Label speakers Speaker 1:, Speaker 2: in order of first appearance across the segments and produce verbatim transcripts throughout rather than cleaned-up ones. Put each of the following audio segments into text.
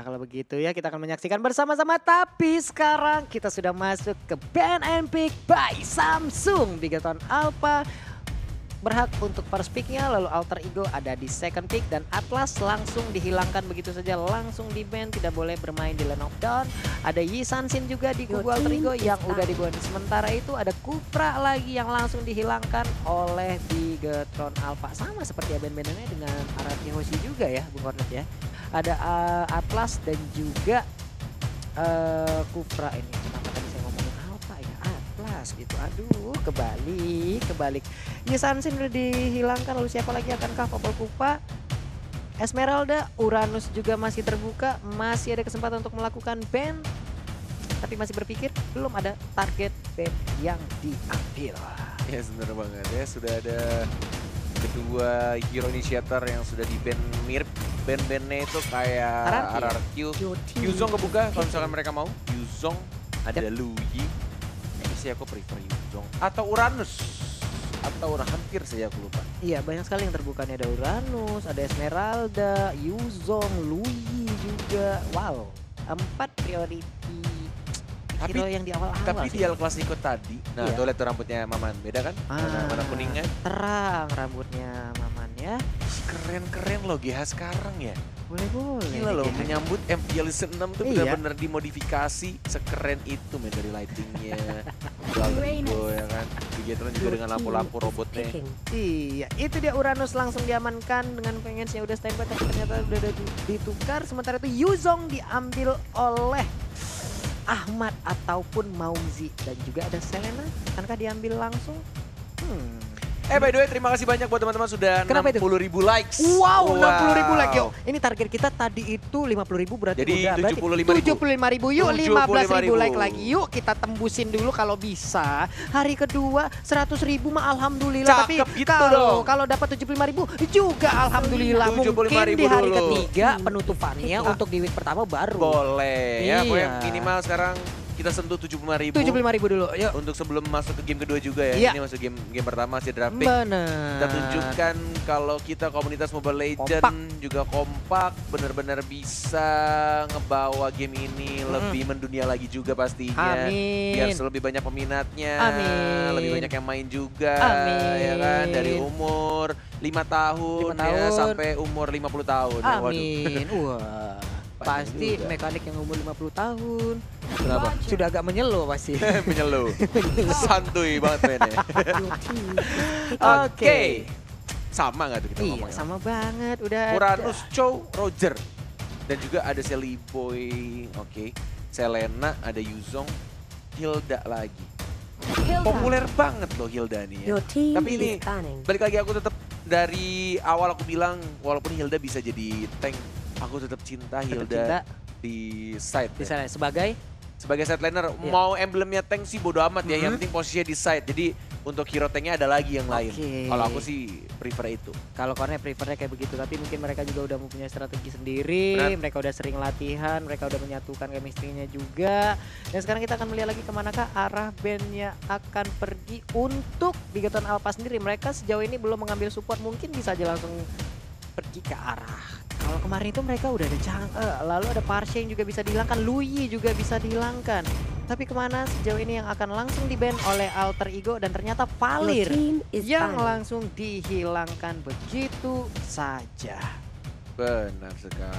Speaker 1: Baiklah kalau begitu ya kita akan menyaksikan bersama-sama. Tapi sekarang kita sudah masuk ke Ban and Pick by Samsung. Bigaton Alpha berhak untuk first picknya, lalu Alter Ego ada di second pick dan Atlas langsung dihilangkan begitu saja, langsung di ban, tidak boleh bermain di lane of down. Ada Yi Sansin juga di kubu Alter Ego yang udah di ban. Sementara itu ada Kufra lagi yang langsung dihilangkan oleh Bigatron Alpha. Sama seperti ya ban-banannya dengan Arashi Hoshi juga ya Bung Hornet ya. Ada uh, Atlas dan juga uh, Kufra ini. Kenapa tadi saya ngomongin Alpha ya? Atlas gitu. Aduh, kebalik, kebalik. Yi Sansin udah dihilangkan, lalu siapa lagi akankah Popol Kupa? Esmeralda, Uranus juga masih terbuka, masih ada kesempatan untuk melakukan ban. Tapi masih berpikir belum ada target ban yang diambil.
Speaker 2: Ya bener banget ya, sudah ada kedua hero initiator yang sudah di ban, mirip ban-bannya itu kayak R R Q. Yuzong kebuka kalau misalkan mereka mau. Yuzong, ada yep. Luyi. Ini sih aku prefer Yuzong. Atau Uranus. Atau hampir saja aku lupa.
Speaker 1: Iya banyak sekali yang terbuka nih, ada Uranus, ada Esmeralda, Yuzong, Luyi juga. Wow, empat priority
Speaker 2: tapi,
Speaker 1: hero yang di awal-awal.
Speaker 2: Tapi di El Clasico tadi, nah iya. Tuh lihat tuh rambutnya Maman, beda kan?
Speaker 1: Ah,
Speaker 2: mana, mana kuningnya.
Speaker 1: Terang rambutnya Maman ya.
Speaker 2: Keren-keren loh G H sekarang ya.
Speaker 1: Boleh-boleh.
Speaker 2: Gila loh,
Speaker 1: ya.
Speaker 2: menyambut M P L Season enam tuh
Speaker 1: iya.
Speaker 2: benar-benar dimodifikasi sekeren itu men, dari lightingnya. Galgo ya kan. Bigatron juga dengan lampu-lampu robotnya.
Speaker 1: Iya, itu dia Uranus langsung diamankan dengan pengennya udah standby tapi ternyata udah ditukar. Sementara itu Yuzong diambil oleh Ahmad ataupun Maumzi dan juga ada Selena. Akankah diambil langsung? Hmm.
Speaker 2: Eh by the way terima kasih banyak buat teman-teman sudah enam puluh ribu likes.
Speaker 1: Wow, wow, enam puluh ribu like yuk. Ini target kita tadi itu lima puluh ribu berarti
Speaker 2: jadi
Speaker 1: udah
Speaker 2: tujuh puluh lima ribu.
Speaker 1: tujuh puluh lima ribu yuk, lima belas ribu like lagi yuk. Kita tembusin dulu kalau bisa. Hari kedua seratus ribu mah alhamdulillah.
Speaker 2: Cakep
Speaker 1: tapi
Speaker 2: gitu
Speaker 1: kalau kalau dapat tujuh puluh lima ribu juga alhamdulillah. Mungkin di hari dulu. ketiga penutupannya hmm. untuk di week pertama baru.
Speaker 2: Boleh
Speaker 1: iya.
Speaker 2: ya, pokoknya minimal sekarang kita sentuh tujuh puluh lima ribu.
Speaker 1: tujuh puluh lima ribu dulu, yuk.
Speaker 2: Untuk sebelum masuk ke game kedua juga ya.
Speaker 1: Iya.
Speaker 2: Ini masuk game game pertama masih draft pick.
Speaker 1: Bener.
Speaker 2: Kita tunjukkan kalau kita komunitas Mobile Legends kompak. Juga kompak, benar-benar bisa ngebawa game ini hmm. lebih mendunia lagi juga pastinya.
Speaker 1: Amin.
Speaker 2: Biar lebih banyak peminatnya.
Speaker 1: Amin.
Speaker 2: Lebih banyak yang main juga.
Speaker 1: Amin.
Speaker 2: Ya kan, dari umur lima tahun,
Speaker 1: lima tahun.
Speaker 2: Ya, sampai umur lima puluh tahun.
Speaker 1: Amin.
Speaker 2: Ya,
Speaker 1: wah. Pasti juga. Mekanik yang umur lima puluh tahun.
Speaker 2: Kenapa?
Speaker 1: Sudah agak menyeluh pasti.
Speaker 2: Menyeluh. Santuy banget mainnya. Oke. Okay. Sama gak tuh kita
Speaker 1: iya,
Speaker 2: ngomongnya?
Speaker 1: Sama banget. Udah
Speaker 2: Uranus, Chow, Roger. Dan juga ada Sally Boy. Oke. Okay. Selena, ada Yuzong, Hilda lagi. Hilda. Populer banget loh Hilda nih ya. Tapi ini balik lagi aku tetap dari awal aku bilang walaupun Hilda bisa jadi tank, aku tetap cinta Hilda cinta. Di side.
Speaker 1: Di side ya. Sebagai?
Speaker 2: Sebagai side laner, iya. Mau emblemnya tank sih bodo amat ya, mm-hmm. Yang penting posisinya di side. Jadi untuk hero tanknya ada lagi yang lain. Okay. Kalau aku sih prefer itu.
Speaker 1: Kalau Kornet prefernya kayak begitu, tapi mungkin mereka juga udah mempunyai strategi sendiri. Benar. Mereka udah sering latihan, mereka udah menyatukan chemistry-nya juga. Dan sekarang kita akan melihat lagi kemanakah arah bandnya akan pergi untuk Bigaton Alpha sendiri. Mereka sejauh ini belum mengambil support, mungkin bisa aja langsung pergi ke arah. Kalau kemarin itu mereka udah ada Chang'e, lalu ada Parsheng juga bisa dihilangkan, Luyi juga bisa dihilangkan. Tapi kemana sejauh ini yang akan langsung di-ban oleh Alter Ego dan ternyata Valir yang fine. Langsung dihilangkan begitu saja.
Speaker 2: Benar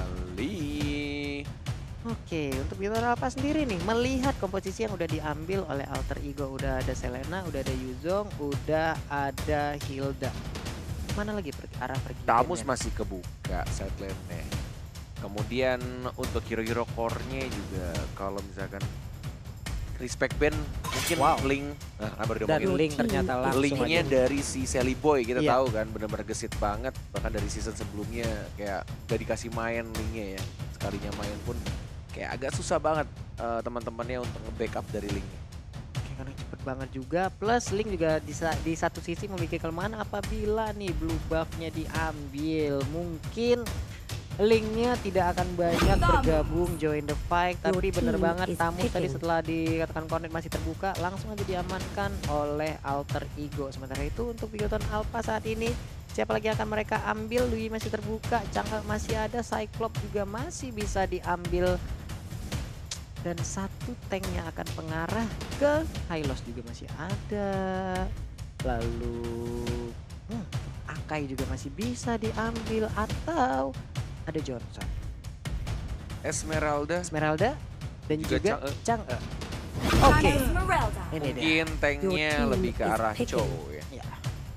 Speaker 2: sekali.
Speaker 1: Oke, untuk Bigaton Alpha sendiri nih, melihat komposisi yang udah diambil oleh Alter Ego. Udah ada Selena, udah ada Yuzong, udah ada Hilda. Mana lagi pergi, arah pergi?
Speaker 2: Tamus masih kebuka side lane-nya. Kemudian untuk hero-hero core-nya juga kalau misalkan respect band mungkin wow. Link. Nah,
Speaker 1: dan Link ternyata langsung
Speaker 2: Link-nya dari si Sally Boy kita iya. Tahu kan benar-benar gesit banget, bahkan dari season sebelumnya kayak gak dikasih main Link-nya ya. Sekalinya main pun kayak agak susah banget uh, teman-temannya untuk nge-backup dari Link-nya.
Speaker 1: Karena cepet banget juga, plus Link juga di, di satu sisi memiliki kelemahan apabila nih blue buff-nya diambil. Mungkin linknya tidak akan banyak bergabung join the fight, tapi bener banget Tamus tadi setelah dikatakan connect masih terbuka langsung aja diamankan oleh Alter Ego. Sementara itu untuk Bigoton Alpha saat ini siapa lagi akan mereka ambil? Lui masih terbuka, Chang'e masih ada, Cyclops juga masih bisa diambil. Dan satu tanknya akan pengarah ke Hylos juga masih ada. Lalu hmm, Akai juga masih bisa diambil atau ada Johnson.
Speaker 2: Esmeralda.
Speaker 1: Esmeralda dan juga, juga Chang'e. Oke. Okay. Ini
Speaker 2: mungkin tanknya lebih ke arah Chow ya. Ya.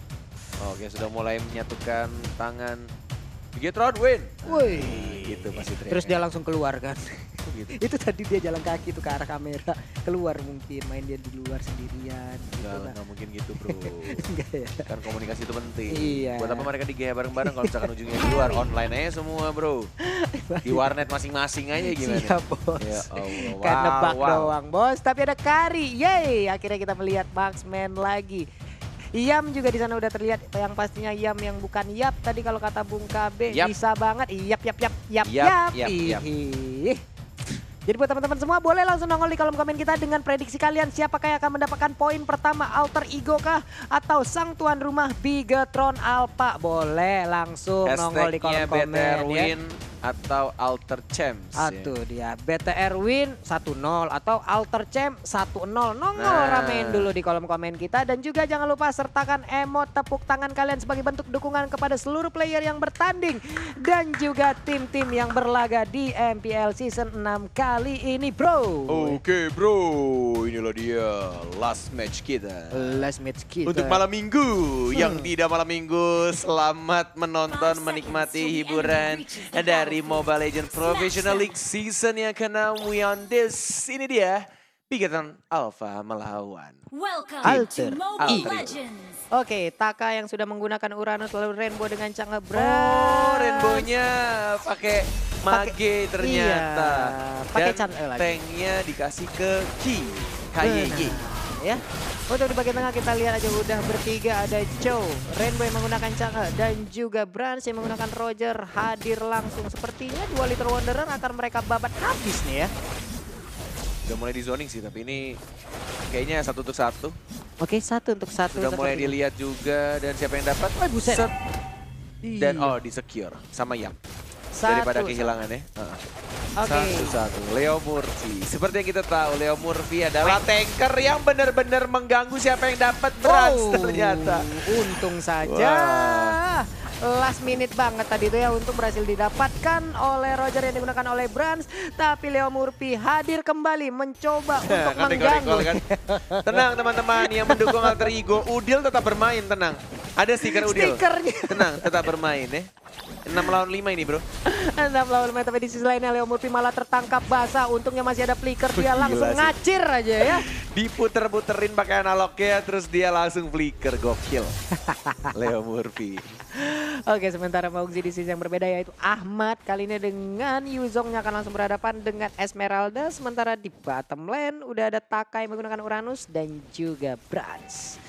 Speaker 2: Oke, sudah mulai menyatukan tangan. Bigetron win.
Speaker 1: Woi,
Speaker 2: gitu pasti teriak.
Speaker 1: Terus dia langsung keluar kan.
Speaker 2: Gitu.
Speaker 1: Itu tadi dia jalan kaki tuh ke arah kamera, keluar mungkin main dia di luar sendirian.
Speaker 2: Enggak, gitu, enggak mungkin gitu bro.
Speaker 1: Enggak ya.
Speaker 2: Kan komunikasi itu penting.
Speaker 1: Iya.
Speaker 2: Buat apa mereka digaya bareng-bareng kalau misalkan ujungnya di luar, online aja semua bro. Di warnet masing-masing aja gimana.
Speaker 1: Siap bos.
Speaker 2: Ya Allah. Wow,
Speaker 1: kan nebak
Speaker 2: wow.
Speaker 1: doang bos, tapi ada Kari. Yeay, akhirnya kita melihat marksman lagi. Yam juga di sana udah terlihat, yang pastinya Yam yang bukan Yap tadi kalau kata Bung K B. Yap. Bisa banget. Yap yap yap yap yap. yap, yap, yap. Jadi buat teman-teman semua boleh langsung nongol di kolom komen kita dengan prediksi kalian siapakah yang akan mendapatkan poin pertama, Alter Ego kah atau sang tuan rumah Bigetron Alpha. Boleh langsung nongol di kolom komen ya.
Speaker 2: Atau Alter Champs.
Speaker 1: Aduh ya. dia B T R Win satu nol atau Alter Champ satu nol. Nongol nah. ramein dulu di kolom komen kita. Dan juga jangan lupa sertakan emot tepuk tangan kalian sebagai bentuk dukungan kepada seluruh player yang bertanding. Dan juga tim-tim yang berlaga di M P L Season enam kali ini bro.
Speaker 2: Oke bro, inilah dia last match kita.
Speaker 1: Last match kita.
Speaker 2: Untuk malam minggu, hmm. yang tidak malam minggu selamat menonton menikmati hiburan dari dari Mobile Legends Professional League Season yang keenam on this. Ini dia Bigetron Alpha melawan
Speaker 1: Alter Ego. Oke, Taka yang sudah menggunakan Uranus lalu Rainbow dengan Chang'e.
Speaker 2: Oh, Rainbow-nya pakai Mage ternyata.
Speaker 1: Iya, pakai Chang'e lagi.
Speaker 2: Tanknya dikasih ke Ki K Y Y.
Speaker 1: Ya, untuk di bagian tengah kita lihat aja udah bertiga, ada Chow, Rainbow yang menggunakan Chang'e dan juga Brans yang menggunakan Roger hadir langsung. Sepertinya dua Liter Wanderer akan mereka babat habis nih ya.
Speaker 2: Udah mulai di zoning sih, tapi ini kayaknya satu untuk satu.
Speaker 1: Oke, satu untuk satu.
Speaker 2: Sudah mulai dilihat juga dan siapa yang dapat?
Speaker 1: Oh, buset.
Speaker 2: Set. Dan oh di secure sama Yam. Daripada kehilangan ya. Uh.
Speaker 1: Oke. Okay.
Speaker 2: Satu-satu. Leo Murphy. Seperti yang kita tahu, Leo Murphy adalah tanker yang benar-benar mengganggu siapa yang dapat Brans oh, ternyata.
Speaker 1: Untung saja. Wow. Last minute banget tadi itu ya, untuk berhasil didapatkan oleh Roger yang digunakan oleh Brans. Tapi Leo Murphy hadir kembali mencoba untuk kan mengganggu. Kan?
Speaker 2: Tenang teman-teman yang mendukung Alter Ego, Udil tetap bermain, tenang. Ada stiker Udil.
Speaker 1: Stikernya.
Speaker 2: Tenang, tetap bermain ya. enam lawan lima ini bro.
Speaker 1: enam lawan lima, tapi di sisi lainnya Leo Murphy malah tertangkap basah. Untungnya masih ada flicker, dia langsung ngacir aja ya.
Speaker 2: Diputer-puterin pakai analognya, terus dia langsung flicker, gokil. Leo Murphy.
Speaker 1: Oke, sementara Mauxi di sisi yang berbeda yaitu Ahmad. Kali ini dengan Yuzongnya akan langsung berhadapan dengan Esmeralda. Sementara di bottom lane udah ada Taka yang menggunakan Uranus dan juga Brans.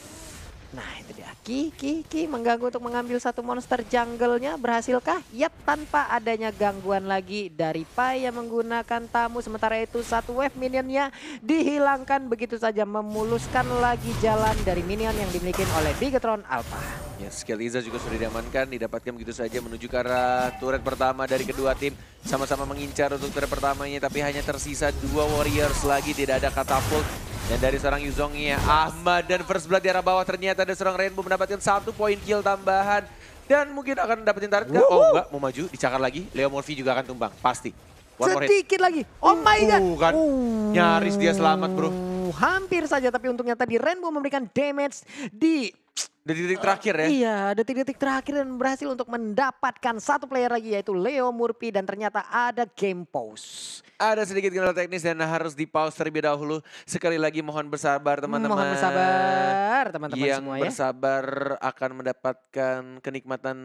Speaker 1: Nah itu dia, Ki, Ki, Ki mengganggu untuk mengambil satu monster jungle-nya. Berhasilkah? Yap, tanpa adanya gangguan lagi dari Pai yang menggunakan tamu. Sementara itu satu wave minionnya dihilangkan begitu saja, memuluskan lagi jalan dari minion yang dimiliki oleh Bigetron Alpha.
Speaker 2: Ya, skill Iza juga sudah diamankan, didapatkan begitu saja menuju ke arah turret pertama dari kedua tim. Sama-sama mengincar untuk turret pertamanya, tapi hanya tersisa dua warriors lagi, tidak ada katapult. Dan dari seorang Yuzongnya, Ahmad dan first blood di arah bawah, ternyata ada seorang Rainbow mendapatkan satu poin kill tambahan. Dan mungkin akan dapetin turret kah? Oh enggak, mau maju, dicakar lagi. Leo Murphy juga akan tumbang, pasti.
Speaker 1: One sedikit lagi, oh my god.
Speaker 2: Uh, kan. Uh. Nyaris dia selamat bro.
Speaker 1: Hampir saja, tapi untungnya tadi Rainbow memberikan damage di
Speaker 2: detik-detik terakhir ya?
Speaker 1: Uh, iya, detik-detik terakhir dan berhasil untuk mendapatkan satu player lagi yaitu Leo Murphy. Dan ternyata ada game pause.
Speaker 2: Ada sedikit kendala teknis dan harus di pause terlebih dahulu. Sekali lagi mohon bersabar teman-teman.
Speaker 1: Mohon bersabar teman-teman semua ya.
Speaker 2: Yang bersabar akan mendapatkan kenikmatan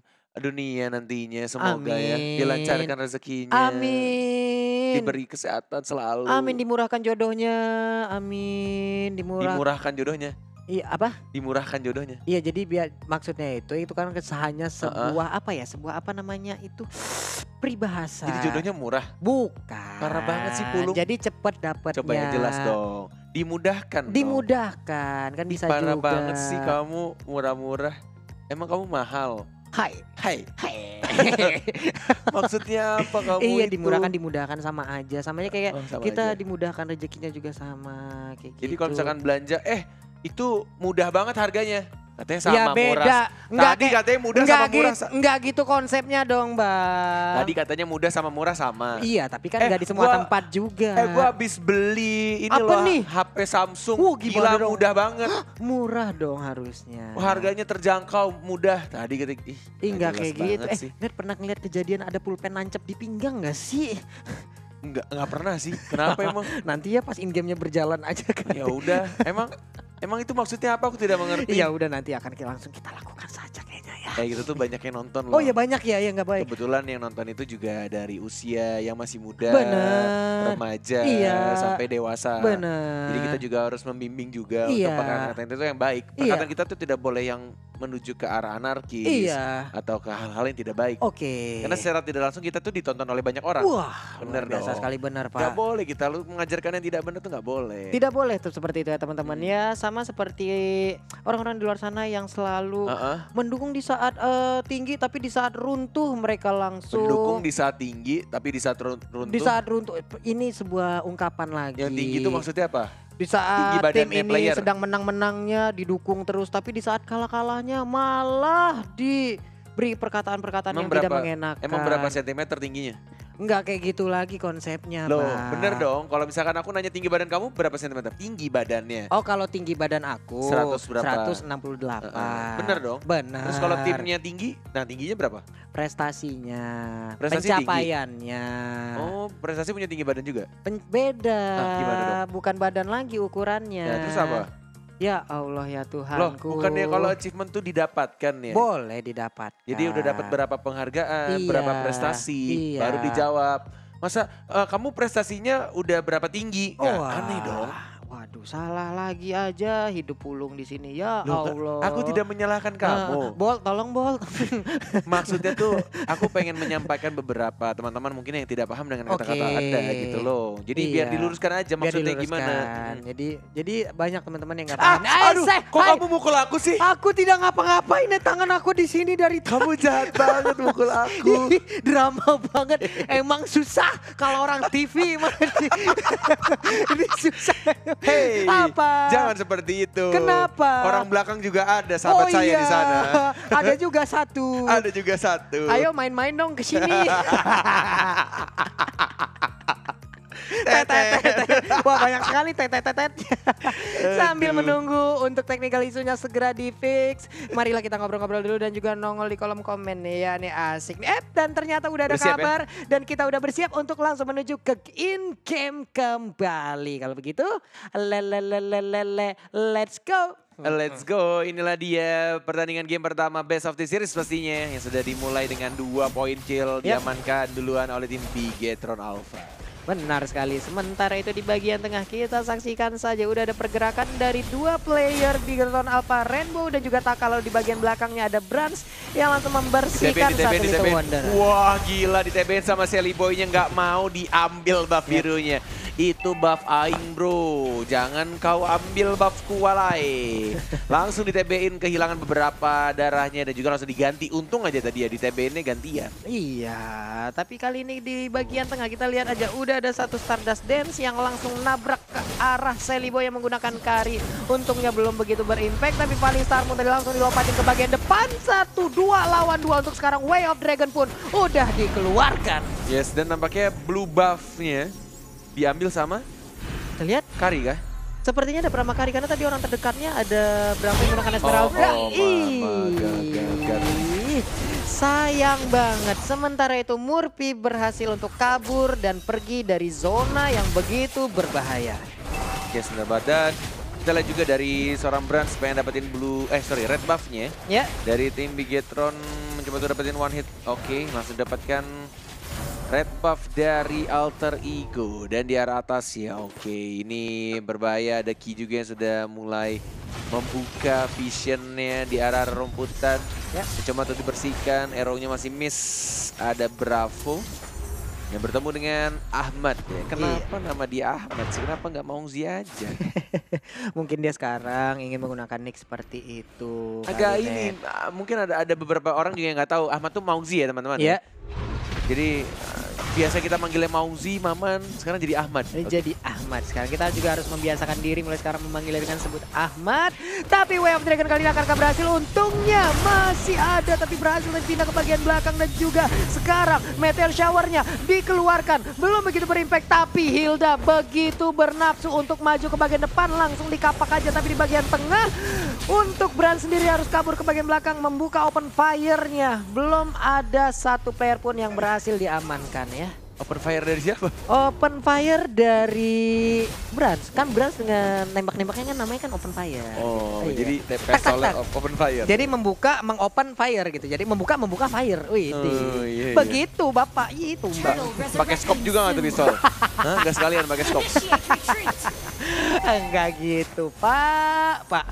Speaker 2: dunia nantinya. Semoga Amin. ya dilancarkan rezekinya.
Speaker 1: Amin.
Speaker 2: Diberi kesehatan selalu.
Speaker 1: Amin, dimurahkan jodohnya. Amin, dimurah.
Speaker 2: Dimurahkan jodohnya.
Speaker 1: Iya apa?
Speaker 2: Dimurahkan jodohnya.
Speaker 1: Iya jadi biar maksudnya itu itu kan hanya sebuah uh-uh. apa ya sebuah apa namanya itu peribahasa.
Speaker 2: Jadi jodohnya murah?
Speaker 1: Bukan.
Speaker 2: Parah banget sih Pulung.
Speaker 1: Jadi cepet dapatnya.
Speaker 2: Coba yang jelas dong. Dimudahkan.
Speaker 1: Dimudahkan dong. Kan bisa
Speaker 2: Parah
Speaker 1: juga.
Speaker 2: Parah banget sih kamu murah-murah. Emang kamu mahal?
Speaker 1: Hai.
Speaker 2: Hai. Hai. Maksudnya apa kamu
Speaker 1: iya,
Speaker 2: itu?
Speaker 1: dimudahkan dimudahkan sama aja. Samanya kayak
Speaker 2: oh, sama
Speaker 1: kita
Speaker 2: aja.
Speaker 1: dimudahkan rezekinya juga sama kayak
Speaker 2: Jadi
Speaker 1: gitu.
Speaker 2: kalau misalkan belanja eh itu mudah banget harganya. Katanya sama
Speaker 1: ya, beda.
Speaker 2: murah.
Speaker 1: Enggak,
Speaker 2: Tadi katanya mudah
Speaker 1: enggak
Speaker 2: sama murah.
Speaker 1: Gitu, enggak gitu konsepnya dong, Bang.
Speaker 2: Tadi katanya mudah sama murah sama.
Speaker 1: Iya, tapi kan
Speaker 2: eh,
Speaker 1: enggak di semua
Speaker 2: gua,
Speaker 1: tempat juga.
Speaker 2: Eh, gua habis beli ini
Speaker 1: apa
Speaker 2: loh
Speaker 1: nih?
Speaker 2: H P Samsung.
Speaker 1: Uh,
Speaker 2: gila
Speaker 1: dong?
Speaker 2: mudah banget.
Speaker 1: Murah dong harusnya.
Speaker 2: Oh, harganya terjangkau, mudah. Tadi ketik ih.
Speaker 1: Ih, enggak kayak gitu. Eh,
Speaker 2: sih.
Speaker 1: Net pernah ngeliat kejadian ada pulpen nancep di pinggang enggak sih?
Speaker 2: Enggak, enggak pernah sih. Kenapa emang?
Speaker 1: Nanti ya pas in game-nya berjalan aja kan.
Speaker 2: Ya udah, emang Emang itu maksudnya apa? Aku tidak mengerti.
Speaker 1: Ya udah nanti akan langsung kita lakukan saja kayaknya ya.
Speaker 2: Kayak gitu tuh banyak yang nonton loh.
Speaker 1: Oh ya banyak ya, ya nggak baik.
Speaker 2: Kebetulan yang nonton itu juga dari usia yang masih muda,
Speaker 1: bener.
Speaker 2: remaja,
Speaker 1: iya.
Speaker 2: sampai dewasa.
Speaker 1: Bener.
Speaker 2: Jadi kita juga harus membimbing juga
Speaker 1: iya.
Speaker 2: untuk perkataan itu yang baik. Perkataan iya. kita tuh tidak boleh yang menuju ke arah anarkis
Speaker 1: iya.
Speaker 2: atau ke hal-hal yang tidak baik.
Speaker 1: Oke. Okay.
Speaker 2: Karena secara tidak langsung kita tuh ditonton oleh banyak orang.
Speaker 1: Wah,
Speaker 2: bener
Speaker 1: biasa
Speaker 2: dong.
Speaker 1: sekali benar Pak.
Speaker 2: Gak boleh kita lu mengajarkan yang tidak benar tuh gak boleh.
Speaker 1: Tidak boleh tuh seperti itu ya teman-teman hmm. ya. Sama seperti orang-orang di luar sana yang selalu uh-uh. mendukung di saat uh, tinggi tapi di saat runtuh mereka langsung.
Speaker 2: Mendukung di saat tinggi tapi di saat runtuh.
Speaker 1: Di saat runtuh ini sebuah ungkapan lagi.
Speaker 2: Yang tinggi itu maksudnya apa?
Speaker 1: Di saat tim ini player. sedang menang-menangnya didukung terus tapi di saat kalah-kalahnya malah diberi perkataan-perkataan yang
Speaker 2: berapa,
Speaker 1: tidak mengenakan.
Speaker 2: Emang berapa sentimeter tingginya?
Speaker 1: Enggak kayak gitu lagi konsepnya,
Speaker 2: Loh,
Speaker 1: Pak.
Speaker 2: bener dong. Kalau misalkan aku nanya tinggi badan kamu berapa sentimeter? Tinggi badannya.
Speaker 1: Oh, kalau tinggi badan aku
Speaker 2: seratus berapa?
Speaker 1: seratus enam puluh delapan.
Speaker 2: Uh, bener dong?
Speaker 1: Bener.
Speaker 2: Terus kalau timnya tinggi, nah tingginya berapa?
Speaker 1: Prestasinya,
Speaker 2: Prestasi
Speaker 1: pencapaiannya.
Speaker 2: Tinggi. Oh, prestasi punya tinggi badan juga?
Speaker 1: Pen- beda.
Speaker 2: Nah, gimana dong?
Speaker 1: Bukan badan lagi ukurannya.
Speaker 2: Ya, terus apa?
Speaker 1: Ya Allah ya Tuhanku.
Speaker 2: Loh, bukannya kalau achievement tuh didapatkan ya?
Speaker 1: Boleh didapatkan.
Speaker 2: Jadi udah dapat berapa penghargaan,
Speaker 1: iya,
Speaker 2: berapa prestasi,
Speaker 1: iya.
Speaker 2: baru dijawab. Masa uh, kamu prestasinya udah berapa tinggi?
Speaker 1: Oh,
Speaker 2: nah, aneh dong.
Speaker 1: Waduh, salah lagi aja hidup Pulung di sini ya. Loh, Allah.
Speaker 2: Aku tidak menyalahkan kamu.
Speaker 1: Uh, Bol, tolong Bol.
Speaker 2: Maksudnya tuh aku pengen menyampaikan beberapa teman-teman mungkin yang tidak paham dengan kata-kata okay. Anda gitu loh. Jadi iya. biar diluruskan aja maksudnya
Speaker 1: diluruskan.
Speaker 2: gimana.
Speaker 1: Jadi jadi banyak teman-teman yang nggak paham.
Speaker 2: Ah, aduh,
Speaker 1: eh,
Speaker 2: kok hai. Kamu mukul aku sih?
Speaker 1: Aku tidak ngapa-ngapain, tangan aku di sini dari
Speaker 2: kamu jahat banget mukul aku.
Speaker 1: Drama banget. Emang susah kalau orang T V ini susah.
Speaker 2: Hey,
Speaker 1: apa?
Speaker 2: Jangan seperti itu.
Speaker 1: Kenapa?
Speaker 2: Orang belakang juga ada sahabat
Speaker 1: oh,
Speaker 2: saya
Speaker 1: iya.
Speaker 2: di sana.
Speaker 1: Ada juga satu.
Speaker 2: Ada juga satu.
Speaker 1: Ayo main-main dong ke sini. Wah banyak sekali tetet-tetet. Sambil menunggu untuk technical isunya segera di fix. Marilah kita ngobrol-ngobrol dulu dan juga nongol di kolom komen nih ya, nih asik nih. Eh, dan ternyata udah ada bersiap, kabar ya? Dan kita udah bersiap untuk langsung menuju ke in game kembali. Kalau begitu, le le le le le le let's go.
Speaker 2: Let's go, inilah dia pertandingan game pertama Best of the Series pastinya yang sudah dimulai dengan dua poin kill yep. diamankan duluan oleh tim Bigetron Alpha.
Speaker 1: Benar sekali, sementara itu di bagian tengah kita saksikan saja udah ada pergerakan dari dua player Bigetron Alpha, Rainbow dan juga Taka. Lalu di bagian belakangnya ada Brans yang langsung membersihkan satu Little Wonder.
Speaker 2: Wah gila, di T B N sama Sally Boy-nya nggak mau diambil buff birunya. Yep. Itu buff aing bro, jangan kau ambil buff kualai. Langsung di T B in kehilangan beberapa darahnya dan juga langsung diganti. Untung aja tadi ya di T B in-nya gantian.
Speaker 1: Iya, tapi kali ini di bagian tengah kita lihat aja udah ada satu Stardust Dance yang langsung nabrak ke arah Sally Boy yang menggunakan Kari. Untungnya belum begitu berimpact, tapi paling Star Moon tadi langsung dilompatin ke bagian depan. Satu dua lawan dua untuk sekarang Way of Dragon pun udah dikeluarkan.
Speaker 2: Yes, dan nampaknya blue buff-nya diambil sama
Speaker 1: kita lihat
Speaker 2: Kari kah?
Speaker 1: Sepertinya ada Brahma Kari karena tadi orang terdekatnya ada Brahma yang menggunakan Esmeralda.
Speaker 2: Oh, oh, ma, ma,
Speaker 1: sayang banget. Sementara itu Murphy berhasil untuk kabur dan pergi dari zona yang begitu berbahaya.
Speaker 2: Yes, benar badan. Kita lihat juga dari seorang Brans pengen dapetin blue, eh sorry red buff-nya.
Speaker 1: Ya.
Speaker 2: Dari tim Bigetron mencoba untuk dapetin one hit. Oke, okay, langsung dapatkan Red buff dari Alter Ego dan di arah atas ya. Oke, ini berbahaya. Ada Ki juga yang sudah mulai membuka visionnya di arah rumputan. Ya, coba untuk dibersihkan. Arrow-nya masih miss. Ada Bravo yang bertemu dengan Ahmad. Ya. Kenapa iya. nama dia Ahmad sih? Kenapa nggak Maungzi aja?
Speaker 1: Mungkin dia sekarang ingin menggunakan nick seperti itu.
Speaker 2: Agak ini, mungkin ada ada beberapa orang juga yang nggak tahu Ahmad tuh Maungzi ya teman-teman.
Speaker 1: Iya.
Speaker 2: Jadi biasa kita manggilnya Maungzi, Maman, sekarang jadi Ahmad.
Speaker 1: Jadi okay. Ahmad. Sekarang kita juga harus membiasakan diri mulai sekarang memanggilnya dengan sebut Ahmad. Tapi Way of Dragon kali ini akan berhasil. Untungnya masih ada tapi berhasil pindah ke bagian belakang dan juga sekarang Meteor Shower-nya dikeluarkan. Belum begitu berimpact tapi Hilda begitu bernafsu untuk maju ke bagian depan, langsung dikapak aja tapi di bagian tengah. Untuk Brand sendiri harus kabur ke bagian belakang membuka open fire-nya. Belum ada satu player pun yang berhasil diamankan ya.
Speaker 2: Open fire dari siapa?
Speaker 1: Open fire dari Brand. Kan Brand dengan nembak-nembaknya kan namanya kan open fire.
Speaker 2: Oh,
Speaker 1: gitu.
Speaker 2: jadi pistolnya open fire.
Speaker 1: Jadi membuka mengopen fire gitu. Jadi membuka membuka fire. Wih,
Speaker 2: oh, iya,
Speaker 1: begitu iya. Bapak itu Mbak.
Speaker 2: Pakai scope juga nggak tuh pistol? Hah? Nggak sekalian pakai scope?
Speaker 1: Enggak gitu, Pak. Pak.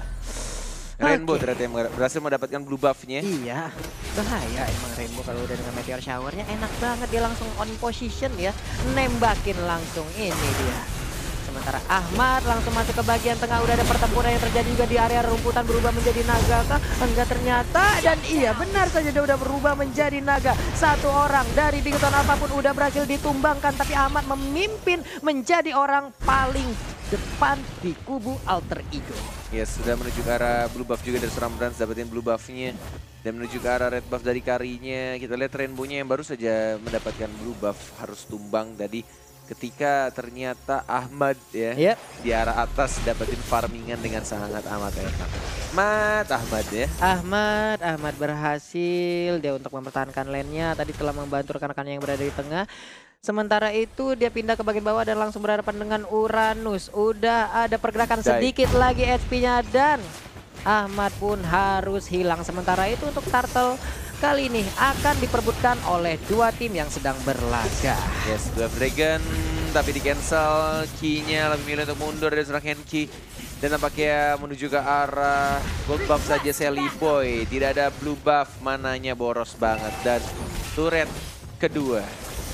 Speaker 2: Rainbow
Speaker 1: okay.
Speaker 2: ternyata yang berhasil mendapatkan blue buff-nya.
Speaker 1: Iya, bahaya emang Rainbow kalau udah dengan Meteor Shower-nya enak banget. Dia langsung on position ya, nembakin langsung ini dia. Sementara Ahmad langsung masuk ke bagian tengah, udah ada pertempuran yang terjadi juga di area rumputan berubah menjadi naga kah? Enggak ternyata, dan iya benar saja dia udah berubah menjadi naga. Satu orang dari Bigoton apapun udah berhasil ditumbangkan, tapi Ahmad memimpin menjadi orang paling depan di kubu Alter Ego.
Speaker 2: Yes, sudah menuju ke arah blue buff juga dari seorang Brand, dapetin blue buff-nya. Dan menuju ke arah red buff dari Karinya. Kita lihat Rainbow-nya yang baru saja mendapatkan blue buff harus tumbang tadi. Ketika ternyata Ahmad ya yep. di arah atas dapetin farmingan dengan sangat amat enak. Ahmad, Ahmad ya.
Speaker 1: Ahmad, Ahmad berhasil dia untuk mempertahankan lane-nya. Tadi telah membantu rekan-rekannya yang berada di tengah. Sementara itu dia pindah ke bagian bawah dan langsung berhadapan dengan Uranus. Udah ada pergerakan sedikit lagi H P-nya dan Ahmad pun harus hilang. Sementara itu untuk Turtle kali ini akan diperbutkan oleh dua tim yang sedang berlaga.
Speaker 2: Yes, dua Dragon tapi di cancel. Key-nya lebih milih untuk mundur dari seorang Henki. Dan nampaknya menuju ke arah gold buff saja Sally Boy. Tidak ada blue buff, mananya boros banget. Dan turret kedua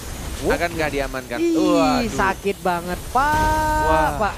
Speaker 2: akankah diamankan?
Speaker 1: Ih, Waduh. sakit banget Pak. Wah. Pak.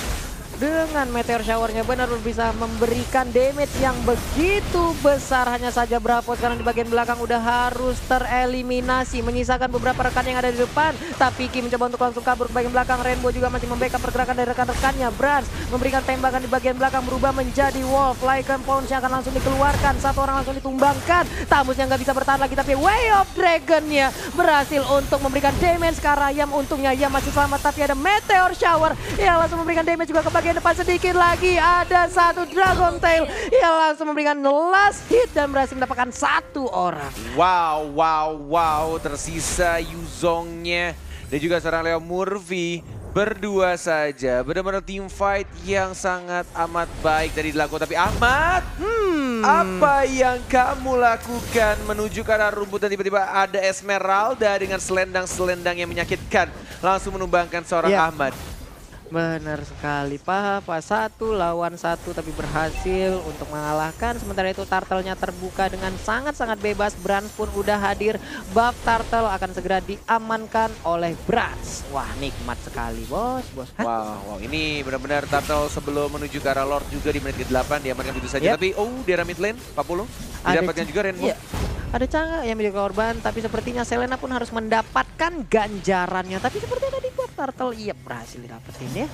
Speaker 1: Dengan Meteor Shower-nya benar bisa memberikan damage yang begitu besar. Hanya saja Bravo sekarang di bagian belakang udah harus tereliminasi. Menyisakan beberapa rekan yang ada di depan. Tapi Ki mencoba untuk langsung kabur ke bagian belakang. Rainbow juga masih membackup pergerakan dari rekan-rekannya. Brand memberikan tembakan di bagian belakang berubah menjadi Wolf. Lycan Pounce yang akan langsung dikeluarkan. Satu orang langsung ditumbangkan. Tamus yang nggak bisa bertahan lagi. Tapi Way of Dragon-nya berhasil untuk memberikan damage ke arah Yam. Untungnya Yam masih selamat. Tapi ada Meteor Shower yang langsung memberikan damage juga ke bagian depan. Sedikit lagi ada satu Dragon Tail yang langsung memberikan last hit dan berhasil mendapatkan satu orang.
Speaker 2: Wow, wow, wow. Tersisa Yuzongnya dan juga seorang Leo Murphy. Berdua saja, benar-benar team fight yang sangat amat baik dari dilakukan. Tapi Ahmad, hmm. apa yang kamu lakukan menuju ke arah rumput dan tiba-tiba ada Esmeralda dengan selendang-selendang yang menyakitkan. Langsung menumbangkan seorang yeah. Ahmad.
Speaker 1: Benar sekali Pak, Pak satu lawan satu tapi berhasil untuk mengalahkan. Sementara itu Turtle-nya terbuka dengan sangat-sangat bebas. Brand pun udah hadir. Buff Turtle akan segera diamankan oleh Brand. Wah nikmat sekali bos, bos. Hah?
Speaker 2: Wow, wow, ini benar-benar Turtle sebelum menuju ke arah Lord juga di menit ke delapan diamankan begitu saja. Yep. Tapi oh di arah mid lane empat puluh didapatkan juga Rainbow. Iya.
Speaker 1: Ada Canga yang menjadi korban, tapi sepertinya Selena pun harus mendapatkan ganjarannya. Tapi seperti tadi buat Turtle, iya berhasil didapetin ya.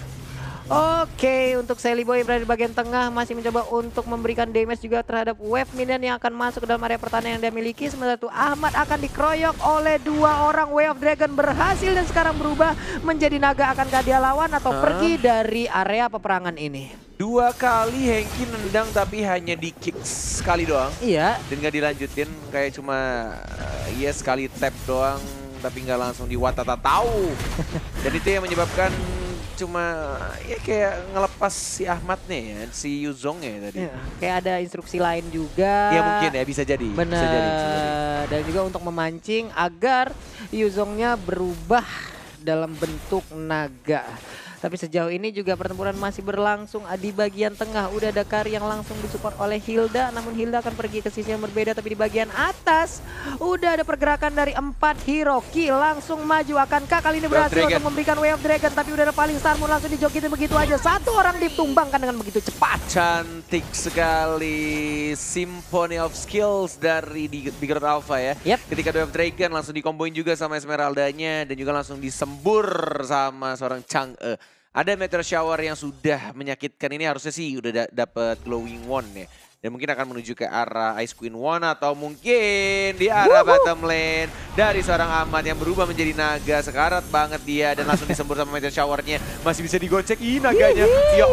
Speaker 1: Oke, untuk Sally Boy berada di bagian tengah masih mencoba untuk memberikan damage juga terhadap wave minion yang akan masuk ke dalam area pertahanan yang dia miliki. Sementara itu Ahmad akan dikeroyok oleh dua orang. Way of Dragon berhasil dan sekarang berubah menjadi naga. Akankah dia lawan atau huh? pergi dari area peperangan ini?
Speaker 2: Dua kali Henki nendang tapi hanya di kick sekali doang.
Speaker 1: Iya.
Speaker 2: Dan gak dilanjutin, kayak cuma uh, ya sekali tap doang tapi nggak langsung diwatata tahu. Dan itu yang menyebabkan cuma ya kayak ngelepas si Ahmadnya ya, si Yuzongnya tadi.
Speaker 1: Ya, kayak ada instruksi lain juga.
Speaker 2: Ya mungkin ya bisa jadi.
Speaker 1: Bener.
Speaker 2: Bisa jadi, bisa jadi.
Speaker 1: Dan juga untuk memancing agar Yuzongnya berubah dalam bentuk naga. Tapi sejauh ini juga pertempuran masih berlangsung di bagian tengah. Udah ada Kari yang langsung disupport oleh Hilda. Namun Hilda akan pergi ke sisi yang berbeda. Tapi di bagian atas udah ada pergerakan dari empat hero. Ki langsung maju. Akankah kali ini berhasil untuk memberikan Way of Dragon. Tapi udah ada paling Star Moon langsung dijokitin begitu aja. Satu orang ditumbangkan dengan begitu cepat.
Speaker 2: Cantik sekali Symphony of Skills dari Bigger Alpha ya.
Speaker 1: Yep.
Speaker 2: Ketika Way of Dragon langsung dikomboin juga sama Esmeraldanya. Dan juga langsung disembur sama seorang Chang'e. Ada Meteor Shower yang sudah menyakitkan ini harusnya sih udah da dapat Glowing Wand ya. Dan mungkin akan menuju ke arah Ice Queen Wand atau mungkin di arah Woohoo! Bottom lane dari seorang Ahmad yang berubah menjadi naga. Sekarat banget dia dan langsung disembur sama Meteor Shower-nya. Masih bisa digocek, ih naganya. Ya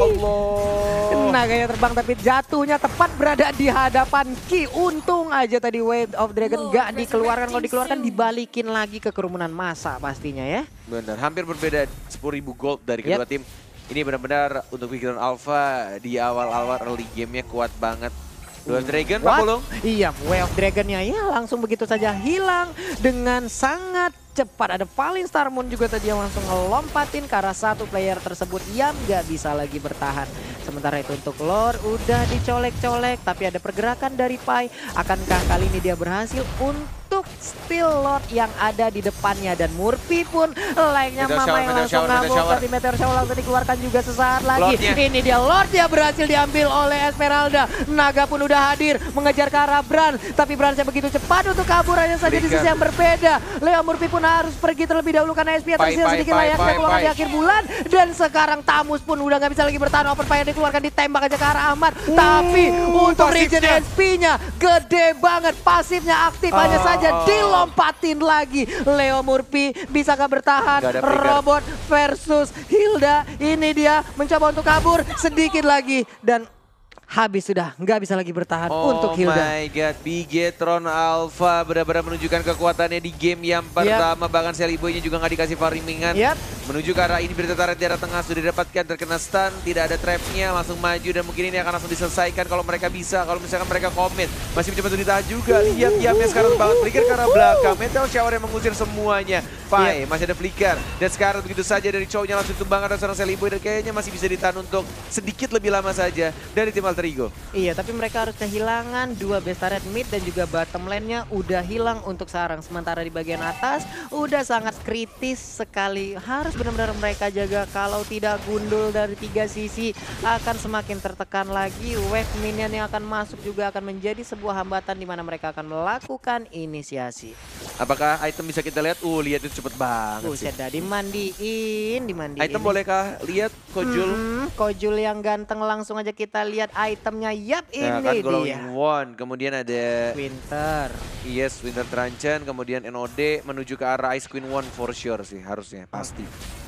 Speaker 2: Allah.
Speaker 1: Naganya terbang tapi jatuhnya tepat berada di hadapan Ki. Untung aja tadi Wave of Dragon gak dikeluarkan. Kalau dikeluarkan dibalikin lagi ke kerumunan massa pastinya ya.
Speaker 2: Benar, hampir berbeda sepuluh ribu gold dari kedua yep. tim. Ini benar-benar untuk Bigger Alpha di awal-awal early game-nya kuat banget. Way of Dragon, Pak Pulung?
Speaker 1: Iya, Way of Dragon-nya ya langsung begitu saja hilang dengan sangat cepat. Ada paling Star Moon juga tadi yang langsung ngelompatin ke arah satu player tersebut yang gak bisa lagi bertahan. Sementara itu untuk Lord udah dicolek-colek tapi ada pergerakan dari Pai. Akankah kali ini dia berhasil untuk steal Lord yang ada di depannya. Dan Murphy pun like-nya Mama yang langsung ngamuk. Tapi Meteor Shower langsung dikeluarkan juga sesaat lagi. Lordnya. Ini dia Lord yang berhasil diambil oleh Esmeralda. Naga pun udah hadir mengejar ke arah Bran. Tapi Bran begitu cepat untuk kabur hanya saja di sisi yang berbeda. Leo Murphy pun harus pergi terlebih dahulu karena S P nya tersisa sedikit layaknya keluar di akhir bulan. Dan sekarang Tamus pun udah gak bisa lagi bertahan. Open fire dikeluarkan, ditembak aja ke arah Ahmad. Uh, Tapi untuk regen S P-nya gede banget. Pasifnya aktif uh, hanya saja uh, dilompatin lagi. Leo Murphy bisa gak bertahan. Gak Robot versus Hilda. Ini dia mencoba untuk kabur sedikit lagi. Dan habis sudah, nggak bisa lagi bertahan
Speaker 2: oh
Speaker 1: untuk Hilda.
Speaker 2: Oh my god, Bigetron Alpha benar-benar menunjukkan kekuatannya di game yang pertama. Yep. Bahkan Sally Boy-nya juga nggak dikasih farmingan. Yep. Menuju ke arah ini berita tarik di arah tengah sudah didapatkan, terkena stun, tidak ada trapnya, langsung maju dan mungkin ini akan langsung diselesaikan kalau mereka bisa. Kalau misalkan mereka komit, masih mencoba untuk ditahan juga. Lihat diamnya sekarang banget, flicker ke arah belakang. Meteor Shower yang mengusir semuanya. Pai, yep. masih ada flicker. Dan sekarang begitu saja dari cowoknya langsung tumbangkan ada seorang Sally Boy dan kayaknya masih bisa ditahan untuk sedikit lebih lama saja dari tim Alter Ego.
Speaker 1: Iya, tapi mereka harus kehilangan dua base turret mid dan juga bottom lane-nya udah hilang untuk sarang. Sementara di bagian atas udah sangat kritis sekali. Harus benar-benar mereka jaga, kalau tidak gundul dari tiga sisi akan semakin tertekan lagi. Wave minion yang akan masuk juga akan menjadi sebuah hambatan di mana mereka akan melakukan inisiasi.
Speaker 2: Apakah item bisa kita lihat? Uh, lihat itu cepet banget
Speaker 1: Buset
Speaker 2: sih.
Speaker 1: dah, dimandiin, dimandiin.
Speaker 2: Item bolehkah lihat Kojul?
Speaker 1: Hmm, Kojul yang ganteng, langsung aja kita lihat itemnya. Yap,
Speaker 2: ya,
Speaker 1: ini
Speaker 2: kan
Speaker 1: dia.
Speaker 2: Wand, kemudian ada
Speaker 1: Winter.
Speaker 2: Yes, Winter Truncheon, kemudian N O D menuju ke arah Ice Queen Wand for sure sih, harusnya, pasti.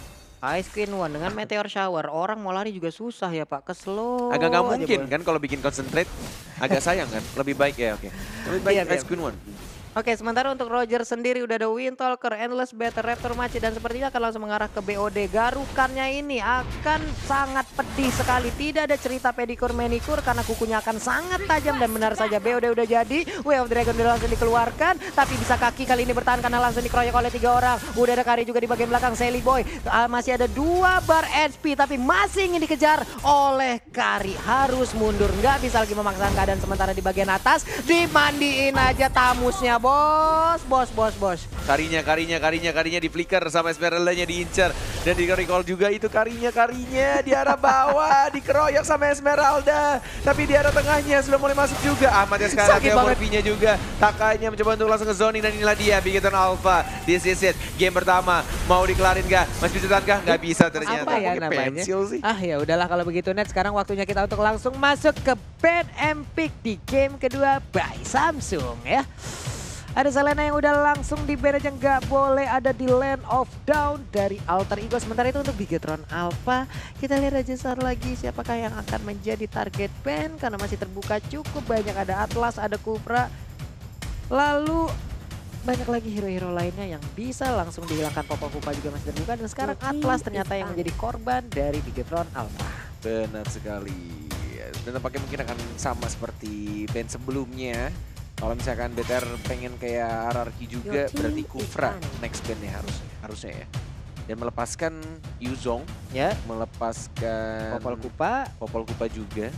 Speaker 1: Ice Queen Wand dengan Meteor Shower, orang mau lari juga susah ya Pak, ke slow.
Speaker 2: Agak gak mungkin kan kalau bikin concentrate, agak sayang kan, lebih baik ya oke. Okay. Lebih baik iya, Ice iya. Queen Wand.
Speaker 1: Oke, sementara untuk Roger sendiri udah ada Windtalker, Endless Battle, Raptor Maci, dan sepertinya akan langsung mengarah ke B O D. Garukannya ini akan sangat pedih sekali. Tidak ada cerita pedikur manikur karena kukunya akan sangat tajam dan benar saja B O D udah jadi. Way of Dragon udah langsung dikeluarkan, tapi bisa kaki kali ini bertahan karena langsung dikeroyok oleh tiga orang. Udah ada Kari juga di bagian belakang, Sally Boy. Uh, masih ada dua bar H P tapi masih ingin dikejar oleh Kari. Harus mundur, nggak bisa lagi memaksakan keadaan. Sementara di bagian atas dimandiin aja Tamusnya. Bos, bos, bos, bos.
Speaker 2: Karinya, karinya, karinya, karinya di flicker sama Esmeralda-nya diincar. Dan di recall juga itu karinya, karinya di arah bawah. Dikeroyok sama Esmeralda. Tapi di arah tengahnya sudah mulai masuk juga. Ahmad yang sekarang Leo Murphy-nya juga. Takanya mencoba untuk langsung ke zoning dan inilah dia. Bigetron Alpha. This is it. Game pertama. Mau dikelarin gak? Masih bisa tahan kah? Gak bisa ternyata.
Speaker 1: Apa ya namanya? Sih. Ah ya udahlah kalau begitu Net. Sekarang waktunya kita untuk langsung masuk ke Pan Am Pick di game kedua by Samsung ya. Ada Selena yang udah langsung di ban aja, nggak boleh ada di Land of Down dari Alter Ego. Sementara itu untuk Bigetron Alpha, kita lihat aja saat lagi siapakah yang akan menjadi target ban. Karena masih terbuka cukup banyak, ada Atlas, ada Kufra. Lalu banyak lagi hero-hero lainnya yang bisa langsung dihilangkan. Popol Kupa juga masih terbuka dan sekarang Atlas ternyata yang menjadi korban dari Bigetron Alpha.
Speaker 2: Benar sekali. Dan tampaknya mungkin akan sama seperti band sebelumnya. Kalau misalkan B T R pengen kayak R R Q juga, berarti Kufra next bandnya harusnya, harusnya ya. Dan melepaskan Yuzong,
Speaker 1: ya,
Speaker 2: melepaskan
Speaker 1: Popol Kupa,
Speaker 2: Popol Kupa juga,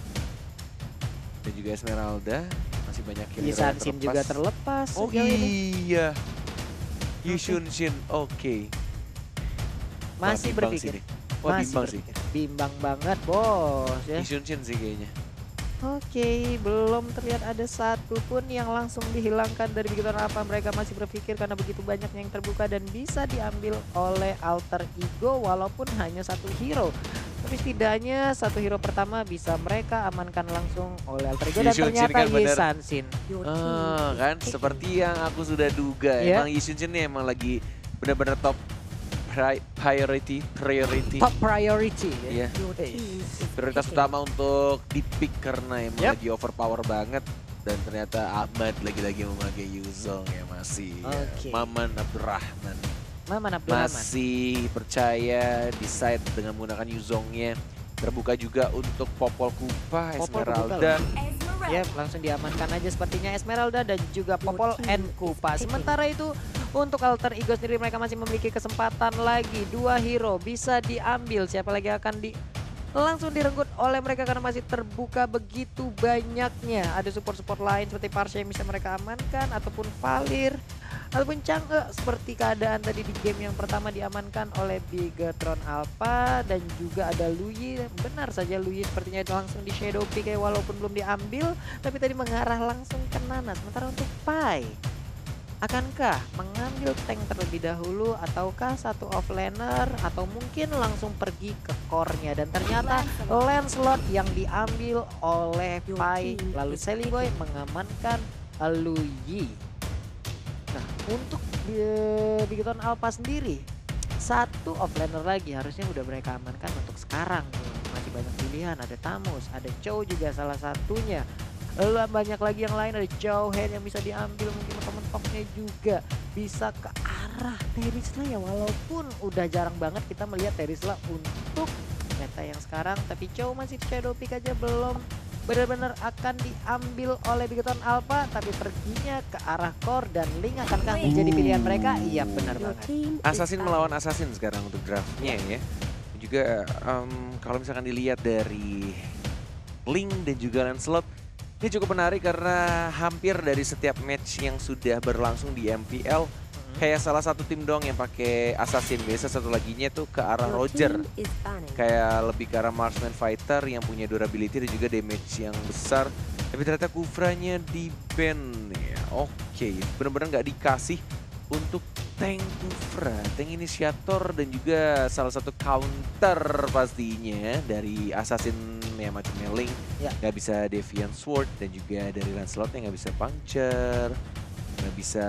Speaker 2: dan juga Esmeralda. Masih banyak hero
Speaker 1: Yisan
Speaker 2: yang
Speaker 1: Shin
Speaker 2: terlepas.
Speaker 1: juga terlepas.
Speaker 2: Oh iya, Yushun Shin, oke.
Speaker 1: Masih
Speaker 2: Wah, bimbang
Speaker 1: berpikir.
Speaker 2: sih Wah
Speaker 1: Masih
Speaker 2: bimbang
Speaker 1: berpikir.
Speaker 2: sih.
Speaker 1: Bimbang banget bos ya.
Speaker 2: Yushun Shin sih kayaknya.
Speaker 1: Oke, belum terlihat ada satu pun yang langsung dihilangkan dari Bigetron Alpha. Mereka masih berpikir karena begitu banyak yang terbuka dan bisa diambil oleh Alter Ego walaupun hanya satu hero. Tapi setidaknya satu hero pertama bisa mereka amankan langsung oleh Alter Ego dan
Speaker 2: Yushun Shin
Speaker 1: ternyata
Speaker 2: kan bener.
Speaker 1: Yisan Shin.
Speaker 2: Ah, kan seperti yang aku sudah duga.
Speaker 1: Yeah.
Speaker 2: Emang Yushun Shin ini emang lagi benar-benar top pri- priority, priority.
Speaker 1: Top priority.
Speaker 2: Iya.
Speaker 1: Hey.
Speaker 2: Prioritas utama untuk di-pick karena emang
Speaker 1: Yep.
Speaker 2: lagi overpower banget. Dan ternyata Ahmad lagi-lagi memakai Yuzong ya masih.
Speaker 1: Oke.
Speaker 2: Ya. Maman Abdurrahman
Speaker 1: Maman Abdurrahman.
Speaker 2: masih percaya decide dengan menggunakan Yuzongnya. Terbuka juga untuk Popol Kupa,
Speaker 1: Popol
Speaker 2: Esmeralda.
Speaker 1: Ya, langsung diamankan aja sepertinya Esmeralda dan juga Popol and Kupa. Sementara itu untuk Alter Ego sendiri mereka masih memiliki kesempatan lagi. Dua hero bisa diambil. Siapa lagi akan di langsung direnggut oleh mereka karena masih terbuka begitu banyaknya. Ada support-support lain seperti Parsha yang bisa mereka amankan ataupun Valir ataupun Chang'e seperti keadaan tadi di game yang pertama diamankan oleh Bigetron Alpha dan juga ada Luyi. Benar saja Luyi sepertinya langsung di shadow pick ya, walaupun belum diambil tapi tadi mengarah langsung ke Nana. Sementara untuk Pai, akankah mengambil tank terlebih dahulu ataukah satu offlaner atau mungkin langsung pergi ke core-nya dan ternyata Lancelot yang diambil oleh Pai lalu Sally Boy mengamankan Luyi. Nah, untuk uh, Bigetron Alpha sendiri satu offlaner lagi harusnya udah mereka amankan untuk sekarang. Masih banyak pilihan, ada Tamus, ada Chow juga salah satunya. Lalu banyak lagi yang lain, ada Jauhen yang bisa diambil, mungkin mentok-mentoknya juga bisa ke arah Terisla ya, walaupun udah jarang banget kita melihat Terisla untuk meta yang sekarang. Tapi Chow masih shadow pick aja, belum benar-benar akan diambil oleh Bigetron Alpha, tapi perginya ke arah core dan Link akankah menjadi pilihan mereka? Iya benar banget.
Speaker 2: Assassin melawan Assassin sekarang untuk draftnya ya. Juga um, kalau misalkan dilihat dari Link dan juga Lancelot, ini cukup menarik karena hampir dari setiap match yang sudah berlangsung di M P L hmm. kayak salah satu tim dong yang pakai Assassin, biasa satu laginya tuh ke arah Roger. Kayak lebih ke arah Marksman Fighter yang punya durability dan juga damage yang besar. Tapi ternyata Kufranya di ban ya. Oke, bener-bener nggak dikasih untuk tank Kufra, tank inisiator dan juga salah satu counter pastinya dari Assassin ya macamnya Link,
Speaker 1: ya.
Speaker 2: Gak bisa Deviant Sword dan juga dari Lancelot yang gak bisa Puncture, gak bisa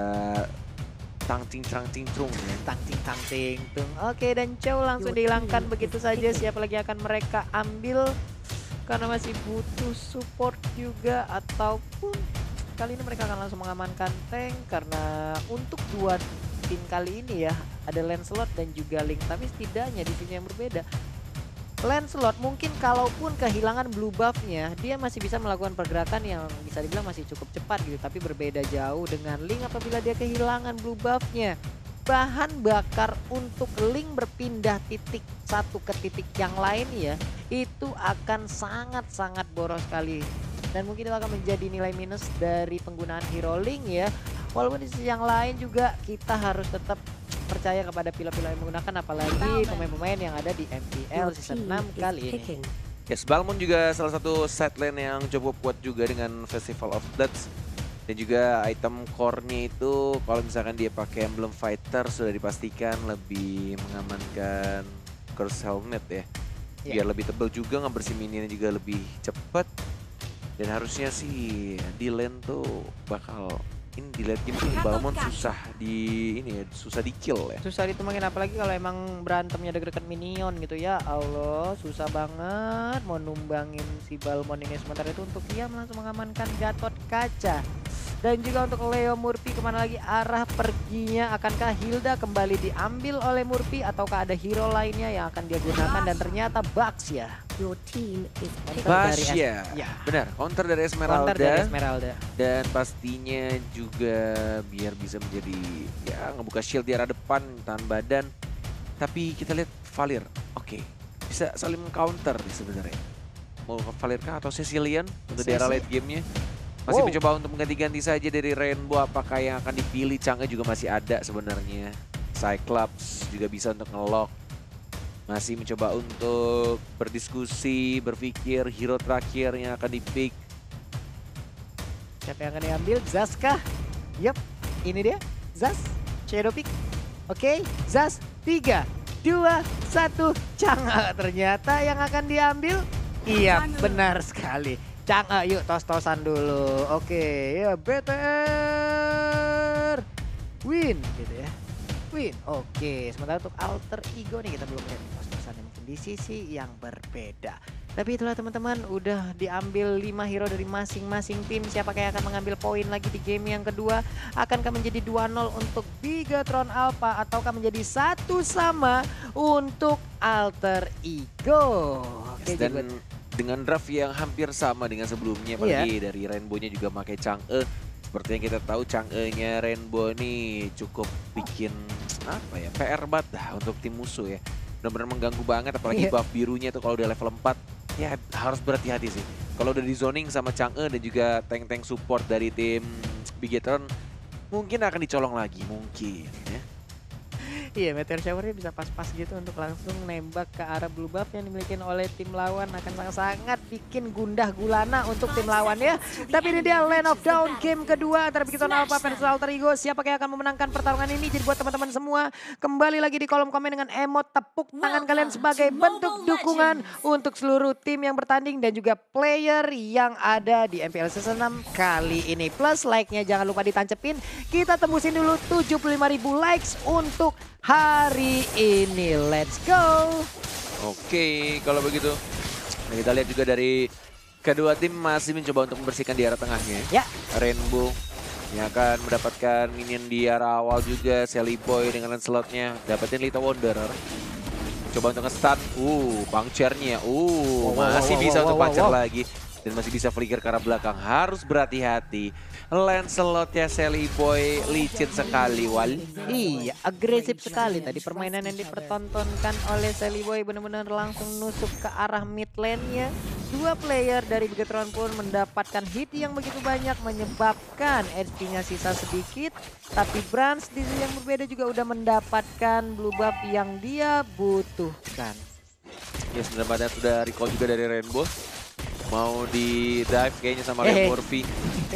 Speaker 2: tang-ting tang-ting trung ya.
Speaker 1: Tang-ting tang-ting tung. Oke, dan Chow langsung dihilangkan begitu saja. Siapa lagi akan mereka ambil karena masih butuh support juga ataupun kali ini mereka akan langsung mengamankan tank karena untuk dua tim kali ini ya ada Lancelot dan juga Link, tapi setidaknya di sini yang berbeda. Lancelot mungkin kalaupun kehilangan blue buff-nya, dia masih bisa melakukan pergerakan yang bisa dibilang masih cukup cepat gitu. Tapi berbeda jauh dengan Link apabila dia kehilangan blue buff-nya. Bahan bakar untuk Link berpindah titik satu ke titik yang lain ya, itu akan sangat-sangat boros sekali. Dan mungkin itu akan menjadi nilai minus dari penggunaan hero Link ya. Walaupun di sisi yang lain juga kita harus tetap percaya kepada pila-pila yang menggunakan, apalagi pemain-pemain yang ada di M P L season enam kali ini.
Speaker 2: Yes, Balmond juga salah satu side lane yang cukup kuat juga dengan Festival of Bloods. Dan juga item core-nya itu kalau misalkan dia pakai Emblem Fighter sudah dipastikan lebih mengamankan Curse Helmet ya. Biar yeah. lebih tebal juga, ngebersih minionnya juga lebih cepat. Dan harusnya sih di lane tuh bakal ini dilihat game ini Balmond susah di ini ya, susah di kill ya.
Speaker 1: Susah ditemangin apalagi kalau emang berantemnya deket-deket minion gitu ya. Allah, susah banget mau numbangin si Balmond ini. Sementara itu untuk dia langsung mengamankan Gatot Kaca. Dan juga untuk Leo Murphy kemana lagi arah perginya? Akankah Hilda kembali diambil oleh Murphy ataukah ada hero lainnya yang akan dia gunakan? Dan ternyata Bucks ya.
Speaker 3: Your team is
Speaker 2: Bash ya,
Speaker 1: ya,
Speaker 2: benar. Counter dari Esmeralda.
Speaker 1: Counter dari Esmeralda.
Speaker 2: Dan pastinya juga biar bisa menjadi ya ngebuka shield di arah depan, tahan badan. Tapi kita lihat Valir, oke, okay. bisa saling counter nih sebenarnya. Mau Valir kah atau Cecilian untuk di arah late gamenya? Masih wow. mencoba untuk mengganti-ganti saja dari Rainbow. Apakah yang akan dipilih? Chang'e juga masih ada sebenarnya. Cyclops juga bisa untuk nge-lock. Masih mencoba untuk berdiskusi, berpikir hero terakhir yang akan di-pick.
Speaker 1: Siapa yang akan diambil? Zaz kah? Yup, ini dia. Zaz, shadow pick. Oke, okay. Zaz, tiga, dua, satu. Chang'e ternyata yang akan diambil. Iya, benar sekali. Chang'e, yuk tos-tosan dulu. Oke, ya B T R. Win gitu ya. Win. Oke, sementara untuk alter ego nih kita belum lihat tos-tosan mungkin di sisi yang berbeda. Tapi itulah teman-teman, udah diambil lima hero dari masing-masing tim. Siapakah yang akan mengambil poin lagi di game yang kedua? Akankah menjadi dua nol untuk Bigatron Alpha ataukah menjadi satu sama untuk alter ego? Oke,
Speaker 2: dan jadi dengan draft yang hampir sama dengan sebelumnya, apalagi yeah. dari Rainbow-nya juga pakai Chang'e. Seperti yang kita tahu Chang'e-nya Rainbow nih cukup bikin apa ya, P R banget dah untuk tim musuh ya. Benar-benar mengganggu banget, apalagi yeah. buff birunya tuh kalau udah level empat. Ya harus berhati-hati sih. Kalau udah di zoning sama Chang'e dan juga tank-tank support dari tim Bigatron, mungkin akan dicolong lagi, mungkin ya.
Speaker 1: Iya, meteor showernya bisa pas-pas gitu untuk langsung nembak ke arah blue buff yang dimiliki oleh tim lawan. Akan sangat-sangat bikin gundah gulana untuk tim lawan ya. Tapi ini dia Land of Dawn game kedua antara Bigatron Alpha versus Alter Ego. Siapa yang akan memenangkan pertarungan ini? Jadi buat teman-teman semua, kembali lagi di kolom komen dengan emot tepuk tangan kalian sebagai bentuk dukungan untuk seluruh tim yang bertanding dan juga player yang ada di M P L Season enam kali ini. Plus like-nya jangan lupa ditancepin. Kita tembusin dulu tujuh puluh lima ribu likes untuk hari ini. Let's go.
Speaker 2: Oke, kalau begitu nah kita lihat juga dari kedua tim masih mencoba untuk membersihkan di arah tengahnya.
Speaker 1: Ya.
Speaker 2: Rainbow yang akan mendapatkan minion di arah awal juga. Sally Boy dengan slotnya dapetin Little Wanderer. Coba untuk nge-stun. Uh, puncture-nya. Uh, wow, masih wow, bisa wow, untuk wow, puncture wow. lagi. Dan masih bisa flicker ke arah belakang. Harus berhati-hati. Lancelot-nya Sally Boy licin sekali, Wal.
Speaker 1: Iya, agresif sekali tadi permainan yang dipertontonkan oleh Sally Boy, benar-benar langsung nusuk ke arah mid lane-nya. Dua player dari Bigatron pun mendapatkan hit yang begitu banyak menyebabkan H P-nya sisa sedikit. Tapi Brans di sisi yang berbeda juga udah mendapatkan blue buff yang dia butuhkan.
Speaker 2: Ya, sebenarnya sudah recall juga dari Rainbow. Mau di dive kayaknya sama Leo Murphy.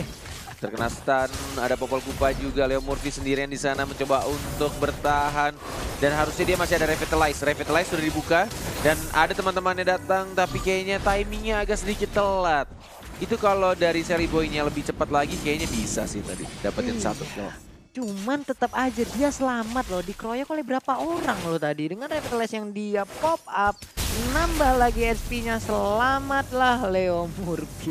Speaker 2: Terkena stun, ada Popol Kupa juga. Leo Murphy sendirian di sana mencoba untuk bertahan. Dan harusnya dia masih ada Revitalize. Revitalize sudah dibuka. Dan ada teman-temannya datang, tapi kayaknya timingnya agak sedikit telat. Itu kalau dari Sally Boy-nya lebih cepat lagi, kayaknya bisa sih tadi. Dapetin satu kill.
Speaker 1: Cuman tetap aja dia selamat loh. Dikeroyok oleh berapa orang loh tadi. Dengan Revitalize yang dia pop up. Nambah lagi H P-nya, selamatlah Leo Murphy.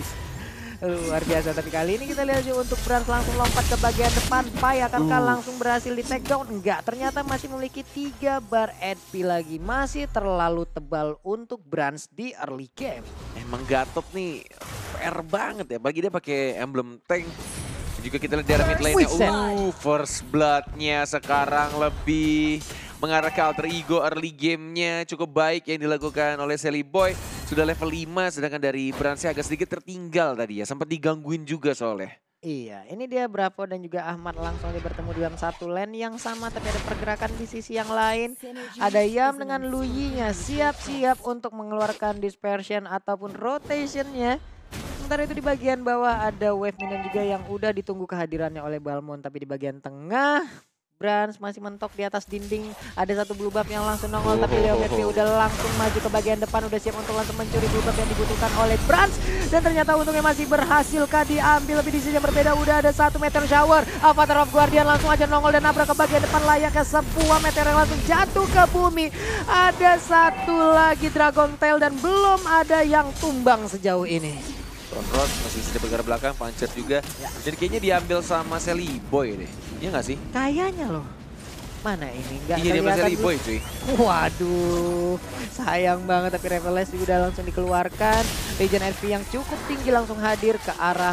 Speaker 1: Luar biasa, tapi kali ini kita lihat juga untuk Brans langsung lompat ke bagian depan. Pai akankah uh. langsung berhasil di take down? Enggak, ternyata masih memiliki tiga bar H P lagi. Masih terlalu tebal untuk Brans di early game.
Speaker 2: Emang Gatot nih P R banget ya, bagi dia pakai emblem tank. Juga kita lihat dari mid lane-nya, uh, first blood-nya sekarang lebih mengarah ke Alter Ego. Early game-nya cukup baik yang dilakukan oleh Sally Boy. Sudah level lima, sedangkan dari Bransnya agak sedikit tertinggal tadi ya. Sempat digangguin juga soalnya.
Speaker 1: Iya, ini dia Bravo dan juga Ahmad langsung dia bertemu dalam satu lane yang sama. Tapi ada pergerakan di sisi yang lain. Ada Yam dengan Luyi-nya siap-siap untuk mengeluarkan dispersion ataupun rotation-nya. Sementara itu di bagian bawah ada wave minion juga yang udah ditunggu kehadirannya oleh Balmond. Tapi di bagian tengah Brans masih mentok di atas dinding. Ada satu blue buff yang langsung nongol. Oh, tapi Leo Murphy udah langsung maju ke bagian depan. Udah siap untuk langsung mencuri blue buff yang dibutuhkan oleh Brans. Dan ternyata untungnya masih berhasil kah diambil. Lebih di sisi yang berbeda udah ada satu meteor shower. Avatar of Guardian langsung aja nongol dan nabrak ke bagian depan. Layaknya sebuah meteor yang langsung jatuh ke bumi. Ada satu lagi Dragon Tail dan belum ada yang tumbang sejauh ini.
Speaker 2: Tonros masih bisa bergerak belakang, Puncher juga. Ya. Dan kayaknya diambil sama Sally Boy deh. Iya nggak sih?
Speaker 1: Kayaknya loh. Mana ini? Nggak
Speaker 2: iya, dia Sally Boy cuy.
Speaker 1: Waduh, sayang banget tapi Revelace juga udah langsung dikeluarkan. Legend F P yang cukup tinggi langsung hadir ke arah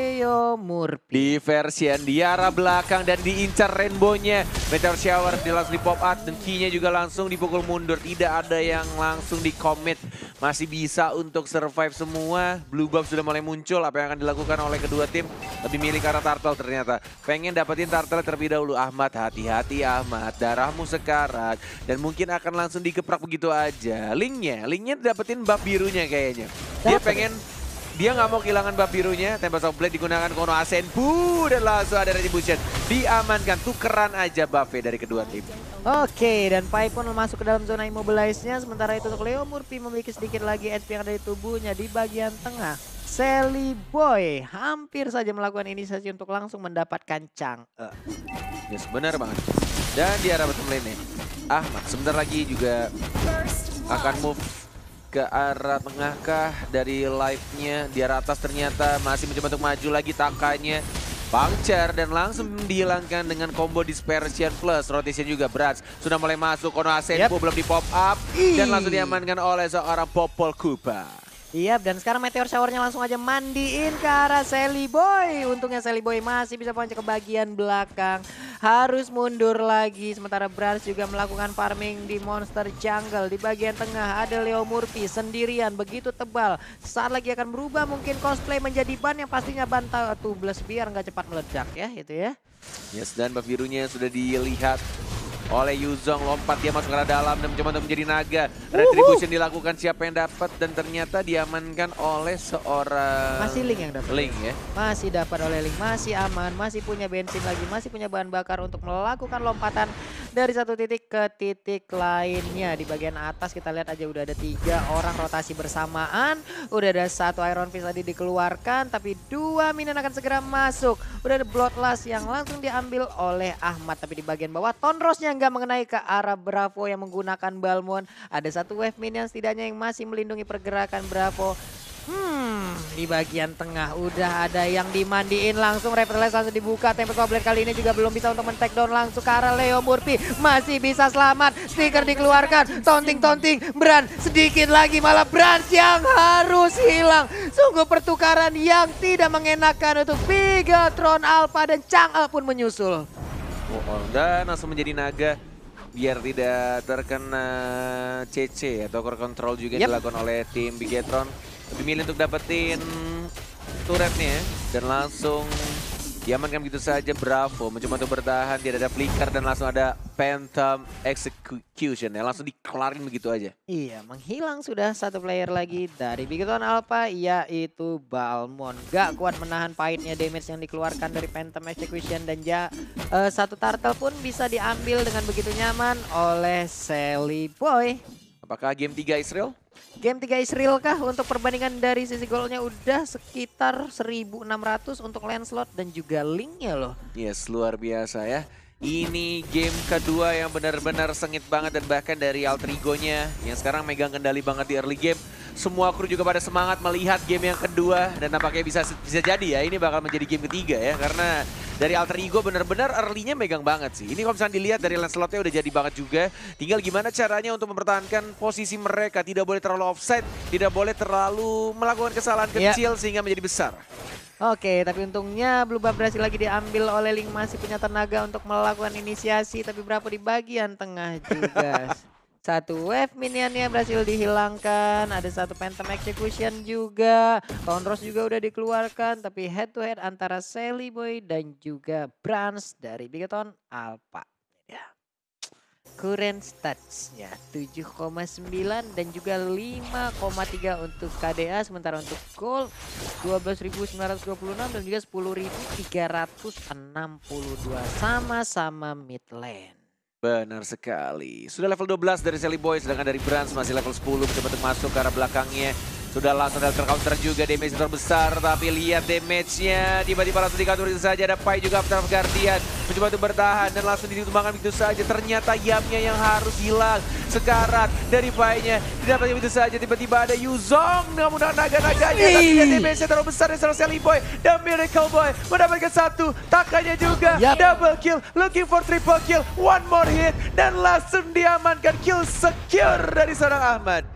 Speaker 1: Leo Murphy.
Speaker 2: Di version di arah belakang dan diincar Rainbow-nya. Meteor Shower di langsung di pop out dan key-nya juga langsung dipukul mundur. Tidak ada yang langsung di commit. Masih bisa untuk survive semua. Blue Buff sudah mulai muncul. Apa yang akan dilakukan oleh kedua tim? Lebih milih karena Turtle ternyata. Pengen dapetin Turtle terlebih dahulu. Ahmad, hati-hati Ahmad. Darahmu sekarat. Dan mungkin akan langsung dikeprak begitu aja. Linknya, linknya dapetin buff birunya kayaknya. Dia pengen, dia nggak mau kehilangan buff birunya. Tempest of Blade digunakan Kono Asenbu. Dan langsung ada Retribution. Diamankan, tukeran aja buffnya dari kedua tim.
Speaker 1: Oke, dan Pai pun masuk ke dalam zona immobilize-nya. Sementara itu untuk Leo Murphy memiliki sedikit lagi H P yang ada di tubuhnya di bagian tengah. Sally Boy hampir saja melakukan inisiasi untuk langsung mendapatkan Chang'e.
Speaker 2: Yes, benar banget. Dan di arah bottom lane nih, Ahmad sebentar lagi juga akan move ke arah tengah kah dari live-nya. Di arah atas ternyata masih mencoba untuk maju lagi Takanya. Puncher dan langsung dihilangkan dengan combo Dispersion plus rotation juga. Brats sudah mulai masuk, Kono Asenbu yep. belum di pop up Ii. dan langsung diamankan oleh seorang Popol Kupa.
Speaker 1: Iya, dan sekarang Meteor Shower-nya langsung aja mandiin ke arah Sally Boy. Untungnya Sally Boy masih bisa punch ke bagian belakang. Harus mundur lagi. Sementara Brans juga melakukan farming di monster jungle. Di bagian tengah ada Leo Murphy sendirian, begitu tebal. Saat lagi akan berubah mungkin cosplay menjadi ban yang pastinya ban tubeless biar nggak cepat meledak ya, itu ya.
Speaker 2: Yes, dan buff birunya sudah dilihat oleh Yuzong, lompat dia masuk ke arah dalam dan mencoba untuk menjadi naga. Retribution dilakukan, siapa yang dapat dan ternyata diamankan oleh seorang
Speaker 1: masih Link yang dapat.
Speaker 2: Link ya.
Speaker 1: Masih dapat oleh Link, masih aman, masih punya bensin lagi, masih punya bahan bakar untuk melakukan lompatan dari satu titik ke titik lainnya. Di bagian atas kita lihat aja udah ada tiga orang rotasi bersamaan. Udah ada satu Iron Fist tadi dikeluarkan, tapi dua minion akan segera masuk. Udah ada Bloodlust yang langsung diambil oleh Ahmad, tapi di bagian bawah Tonrosnya nggak mengenai ke arah Bravo yang menggunakan Balmond. Ada satu wave minion setidaknya yang masih melindungi pergerakan Bravo. Hmm, di bagian tengah udah ada yang dimandiin langsung. Revelace langsung dibuka. Tempest of Blade kali ini juga belum bisa untuk men-take down langsung ke arah Leo Murphy. Masih bisa selamat. Stiker dikeluarkan. Taunting-taunting. Bran sedikit lagi malah Brans yang harus hilang. Sungguh pertukaran yang tidak mengenakan untuk Bigatron Alpha dan Chang'e pun menyusul.
Speaker 2: Oh, dan langsung menjadi naga biar tidak terkena C C atau core control juga yep. dilakukan oleh tim Bigatron. Lebih milih untuk dapetin turretnya dan langsung diamankan begitu saja. Bravo mencoba untuk bertahan, tidak ada flicker dan langsung ada Phantom Execution ya, langsung dikelarin begitu aja.
Speaker 1: Iya, menghilang sudah satu player lagi dari Bigatron Alpha, yaitu Balmond. Gak kuat menahan pahitnya damage yang dikeluarkan dari Phantom Execution dan ja, uh, satu turtle pun bisa diambil dengan begitu nyaman oleh Sally Boy.
Speaker 2: Apakah game tiga Israel?
Speaker 1: Game tiga Israel kah? Untuk perbandingan dari sisi golnya udah sekitar seribu enam ratus untuk Lancelot dan juga Linknya loh.
Speaker 2: Yes, luar biasa ya. Ini game kedua yang benar-benar sengit banget dan bahkan dari alter egonya yang sekarang megang kendali banget di early game. Semua kru juga pada semangat melihat game yang kedua dan nampaknya bisa bisa jadi ya ini bakal menjadi game ketiga ya, karena dari alter ego benar-benar early-nya megang banget sih. Ini kalau misalnya dilihat dari Lancelotnya udah jadi banget juga. Tinggal gimana caranya untuk mempertahankan posisi mereka. Tidak boleh terlalu offside, tidak boleh terlalu melakukan kesalahan kecil yeah. sehingga menjadi besar.
Speaker 1: Oke, tapi untungnya Blue Buff berhasil lagi diambil oleh Link, masih punya tenaga untuk melakukan inisiasi, tapi Bravo di bagian tengah juga. Satu wave minionnya berhasil dihilangkan, ada satu Phantom Execution juga, Tonros juga udah dikeluarkan, tapi head to head antara Sally Boy dan juga Brans dari Bigatron Alpha. Ya. Current statsnya tujuh koma sembilan dan juga lima koma tiga untuk K D A, sementara untuk gold dua belas ribu sembilan ratus dua puluh enam dan juga sepuluh ribu tiga ratus enam puluh dua, sama-sama mid lane.
Speaker 2: Benar sekali. Sudah level dua belas dari Sally Boy, sedangkan dari Brans masih level sepuluh, mencoba untuk masuk ke arah belakangnya. Sudah langsung ada counter juga, damage terbesar, tapi lihat damage-nya tiba-tiba langsung di counter itu saja. Ada Pai juga After Guardian. mencoba untuk bertahan dan langsung ditumbangkan begitu saja. Ternyata Yamnya yang harus hilang. Sekarat dari Pai-nya didapatkan begitu saja. Tiba-tiba ada Yuzong dengan menggunakan naga-naganya. Tapi D P S terlalu besar dari seorang Sally Boy dan Miracle Boy mendapatkan satu. Takanya juga
Speaker 1: Yep.
Speaker 2: double kill, looking for triple kill, one more hit dan langsung diamankan, kill secure dari seorang Ahmad.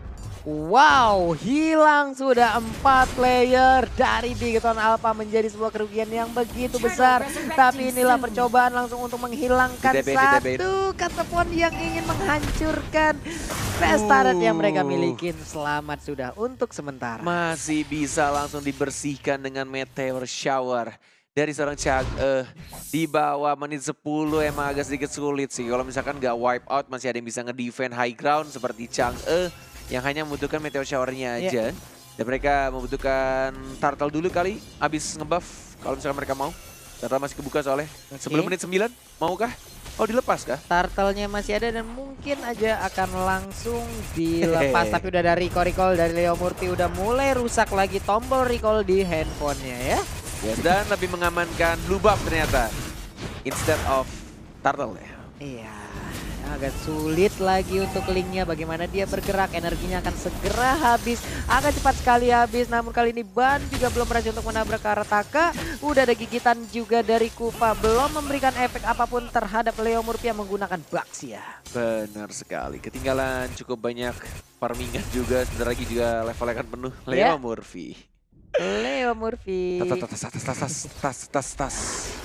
Speaker 1: Wow, hilang sudah empat player dari Bigetron Alpha, menjadi sebuah kerugian yang begitu besar. Tapi inilah percobaan langsung untuk menghilangkan
Speaker 2: Di T B, di T B.
Speaker 1: satu ketepon yang ingin menghancurkan best turret yang mereka miliki. Selamat sudah untuk sementara.
Speaker 2: Masih bisa langsung dibersihkan dengan Meteor Shower dari seorang Chang'e. Di bawah menit sepuluh emang agak sedikit sulit sih. Kalau misalkan nggak wipe out, masih ada yang bisa nge-defend high ground seperti Chang'e yang hanya membutuhkan Meteor Shower-nya aja. Yeah. Dan mereka membutuhkan Turtle dulu kali, habis ngebuff kalau misalkan mereka mau. Turtle masih kebuka soalnya. Okay. Sebelum menit sembilan, maukah? Oh, dilepas kah?
Speaker 1: Turtle-nya masih ada dan mungkin aja akan langsung dilepas. Tapi udah ada recall recall dari Leo Murphy, udah mulai rusak lagi tombol recall di handphonenya ya.
Speaker 2: Yes, dan lebih mengamankan blue buff ternyata instead of Turtle ya.
Speaker 1: Iya, agak sulit lagi untuk Link-nya, bagaimana dia bergerak, energinya akan segera habis, akan cepat sekali habis. Namun kali ini Ban juga belum berhasil untuk menabrak Karataka. Udah ada gigitan juga dari Kufa, belum memberikan efek apapun terhadap Leo Murphy yang menggunakan Baxia.
Speaker 2: Benar sekali, ketinggalan cukup banyak farmingan juga, sebentar lagi juga levelnya akan penuh. Leo
Speaker 1: Yeah.
Speaker 2: Murphy.
Speaker 1: Leo Murphy.
Speaker 2: Tas tas tas tas tas tas tas tas.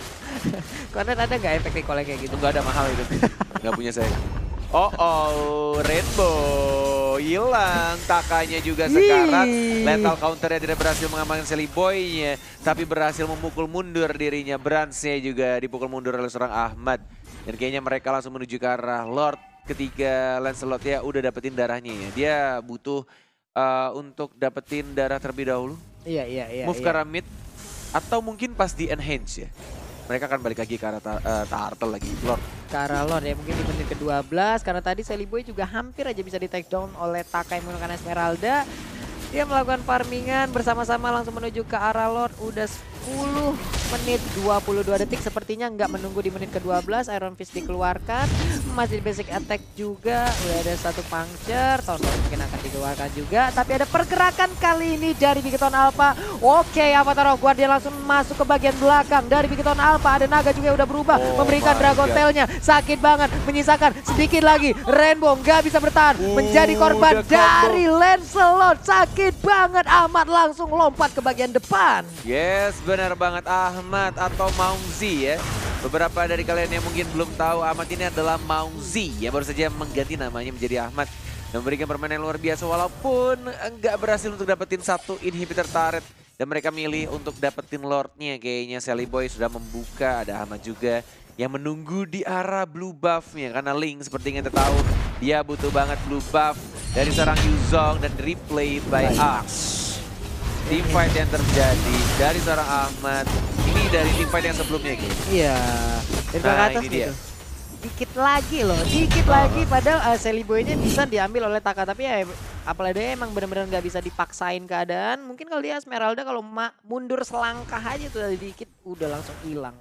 Speaker 1: Konon ada nggak efek recall kayak gitu?
Speaker 2: Enggak ada, mahal itu. Enggak punya saya. Oh oh, Rainbow hilang, Takanya juga sekarat. Lethal counternya tidak berhasil mengamankan Sally Boy-nya, tapi berhasil memukul mundur dirinya. Brance-nya juga dipukul mundur oleh seorang Ahmad. Dan kayaknya mereka langsung menuju ke arah Lord ketika Lancelot ya udah dapetin darahnya ya. Dia butuh uh, untuk dapetin darah terlebih dahulu.
Speaker 1: Iya, iya, iya.
Speaker 2: Move
Speaker 1: iya.
Speaker 2: ke arah mid, atau mungkin pas di enhance ya. Mereka akan balik lagi ke arah uh, Turtle lagi, Lord.
Speaker 1: Ke arah Lord ya, mungkin di menit ke dua belas. Karena tadi Sally Boy juga hampir aja bisa di take down oleh Taka yang menggunakan Esmeralda. Dia melakukan farmingan bersama-sama langsung menuju ke arah Lord. Udah sepuluh menit dua puluh dua detik, sepertinya nggak menunggu di menit ke dua belas. Iron Fist dikeluarkan, masih di basic attack juga. Udah ada satu puncture, Torso mungkin akan dikeluarkan juga. Tapi ada pergerakan kali ini dari Bigetron Alpha. Oke, Avatar of Guardian langsung masuk ke bagian belakang dari Bigetron Alpha. Ada Naga juga udah berubah,
Speaker 2: oh
Speaker 1: memberikan Dragon Tail-nya. Sakit banget, menyisakan sedikit lagi. Rainbow nggak bisa bertahan, uh, menjadi korban dari Lancelot. Sakit banget, Ahmad langsung lompat ke bagian depan.
Speaker 2: Yes, benar banget, Ahmad atau Maungzi ya. Beberapa dari kalian yang mungkin belum tahu, Ahmad ini adalah Maungzi yang baru saja mengganti namanya menjadi Ahmad. Dan memberikan permainan luar biasa walaupun enggak berhasil untuk dapetin satu inhibitor turret. Dan mereka milih untuk dapetin Lordnya. Kayaknya Sally Boy sudah membuka, ada Ahmad juga yang menunggu di arah blue buff-nya. Karena Link seperti yang kita tahu, dia butuh banget blue buff dari seorang Yuzong dan replay by Axe. Teamfight yang terjadi dari seorang Ahmad, ini dari teamfight yang sebelumnya gitu.
Speaker 1: Iya, dari
Speaker 2: Nah,
Speaker 1: atas
Speaker 2: ini
Speaker 1: gitu.
Speaker 2: dia.
Speaker 1: Dikit lagi loh, dikit
Speaker 2: Oh.
Speaker 1: lagi padahal uh, Sally Boy-nya bisa diambil oleh Taka. Tapi ya apalagi dia emang benar-benar nggak bisa dipaksain keadaan. Mungkin kalau dia Esmeralda kalau mundur selangkah aja tuh dikit udah langsung hilang.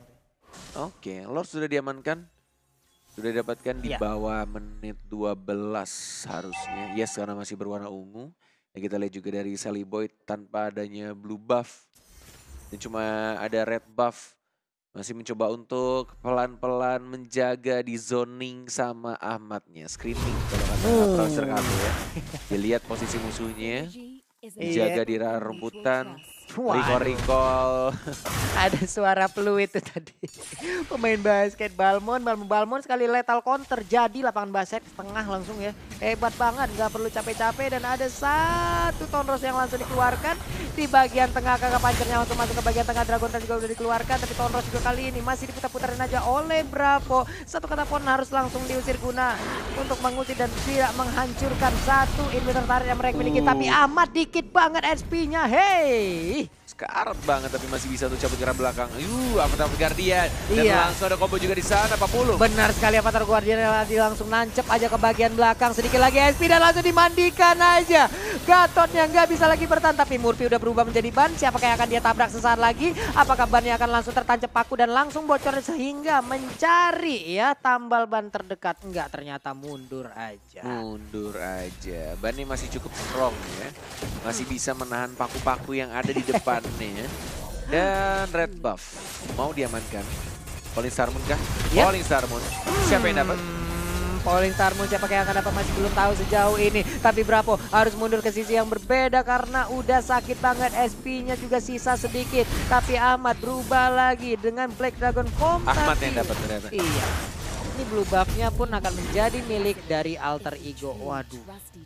Speaker 2: Oke, Lord sudah diamankan. Sudah didapatkan di
Speaker 1: Ya.
Speaker 2: bawah menit dua belas harusnya. Yes, karena masih berwarna ungu. Dan kita lihat juga dari Sally Boy tanpa adanya blue buff. Dan cuma ada red buff. Masih mencoba untuk pelan-pelan menjaga di zoning sama Ahmadnya. Screening kalau kata
Speaker 1: Oh.
Speaker 2: browser kami ya. Dilihat posisi musuhnya. Dijaga di arah rumputan.
Speaker 1: Wah,
Speaker 2: Recall-recall.
Speaker 1: ada suara fluid itu tadi. Pemain basket Balmond, Balmond, Balmond sekali lethal counter. Jadi lapangan basket setengah langsung ya. Hebat banget, nggak perlu capek-capek. Dan ada satu Tonros yang langsung dikeluarkan. Di bagian tengah kakak pancernya langsung masuk ke bagian tengah. Dragon Tail juga udah dikeluarkan. Tapi Tonros juga kali ini masih diputar-putarin aja oleh Bravo. Satu kata pun harus langsung diusir guna untuk mengusir dan tidak menghancurkan satu inhibitor turret yang mereka miliki.
Speaker 2: Uh.
Speaker 1: Tapi amat dikit banget S P-nya. Hey.
Speaker 2: sekarat banget tapi masih bisa untuk cabut ke arah belakang. Yuh, Avatar Guardian. Dan
Speaker 1: Iya.
Speaker 2: langsung ada combo juga di sana, empat puluh.
Speaker 1: Benar sekali, Avatar Guardian langsung nancep aja ke bagian belakang. Sedikit lagi S P dan langsung dimandikan aja. Gatotnya nggak bisa lagi bertahan, tapi Murphy udah berubah menjadi ban. Siapakah yang akan dia tabrak sesaat lagi? Apakah bannya akan langsung tertancap paku dan langsung bocor sehingga mencari ya tambal ban terdekat? Enggak, ternyata mundur aja.
Speaker 2: Mundur aja. Ban ini masih cukup strong ya. Masih bisa menahan paku-paku yang ada di depannya. Dan red buff mau diamankan. Falling Star Moon kah?
Speaker 1: Yep.
Speaker 2: Falling Star Moon. Siapa yang dapat?
Speaker 1: Hmm, Falling Star Moon siapa yang akan dapat masih belum tahu sejauh ini. Tapi Bravo harus mundur ke sisi yang berbeda karena udah sakit banget. S P-nya juga sisa sedikit. Tapi Ahmad berubah lagi dengan Black Dragon Form.
Speaker 2: Ahmad
Speaker 1: tapi,
Speaker 2: yang dapat ternyata.
Speaker 1: Iya. Ini blue buff-nya pun akan menjadi milik dari Alter Ego. Waduh.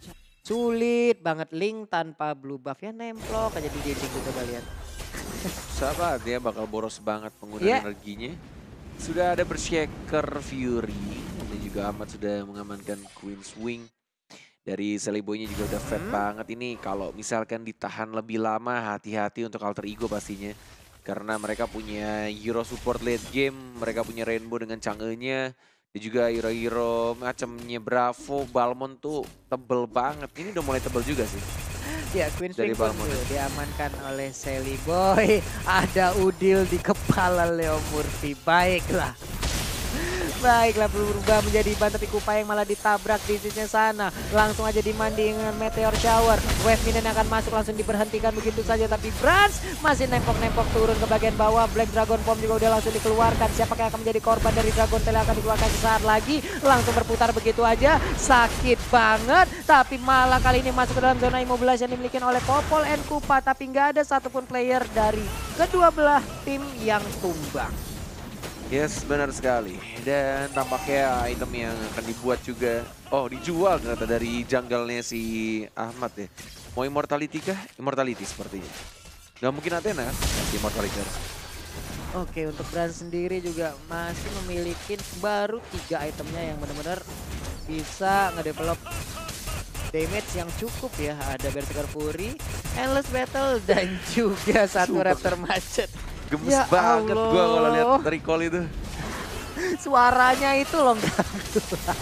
Speaker 1: Sulit banget Link tanpa blue buff ya, nemplok aja di dinding gitu kalian.
Speaker 2: Sahabat dia bakal boros banget penggunaan
Speaker 1: Yeah.
Speaker 2: energinya. Sudah ada Berserker Fury dan juga Ahmad sudah mengamankan Queen's Wing. Dari Sally Boy-nya juga udah fat
Speaker 1: Hmm.
Speaker 2: banget ini. Kalau misalkan ditahan lebih lama, hati-hati untuk Alter Ego pastinya. Karena mereka punya hero support late game, mereka punya Rainbow dengan Chang'e-nya. Dan juga hero-hero macamnya Bravo, Balmond tuh tebel banget. Ini udah mulai tebel juga sih.
Speaker 1: Ya, Queen
Speaker 2: Dari
Speaker 1: Swing pun
Speaker 2: Balmond.
Speaker 1: tuh diamankan oleh Sally Boy. Ada Udil di kepala Leo Murphy. Baiklah. Baiklah, berubah menjadi ban tapi Kupa yang malah ditabrak di sisinya sana. Langsung aja dimandi dengan Meteor Shower. Wave Minion yang akan masuk langsung diberhentikan begitu saja. Tapi Brans masih nempok-nempok turun ke bagian bawah. Black Dragon Form juga udah langsung dikeluarkan. Siapa yang akan menjadi korban dari Dragon Tail yang akan dikeluarkan sesaat lagi. Langsung berputar begitu aja. Sakit banget. Tapi malah kali ini masuk ke dalam zona immobilize yang dimiliki oleh Popol and Kupa. Tapi nggak ada satupun player dari kedua belah tim yang tumbang.
Speaker 2: Yes, benar sekali. Dan tampaknya item yang akan dibuat juga, oh dijual ternyata dari jungle-nya si Ahmad ya. Mau Immortality kah? Immortality sepertinya. Gak mungkin Athena kan? Immortality.
Speaker 1: Oke, untuk brand sendiri juga masih memiliki baru tiga itemnya yang benar-benar bisa ngedevelop damage yang cukup ya. Ada Berserker Fury, Endless Battle, dan juga satu
Speaker 2: Super.
Speaker 1: Raptor Macet.
Speaker 2: Gemes
Speaker 1: Ya
Speaker 2: banget
Speaker 1: Allah.
Speaker 2: gua kalau lihat recall itu.
Speaker 1: Suaranya itu loh ganggu.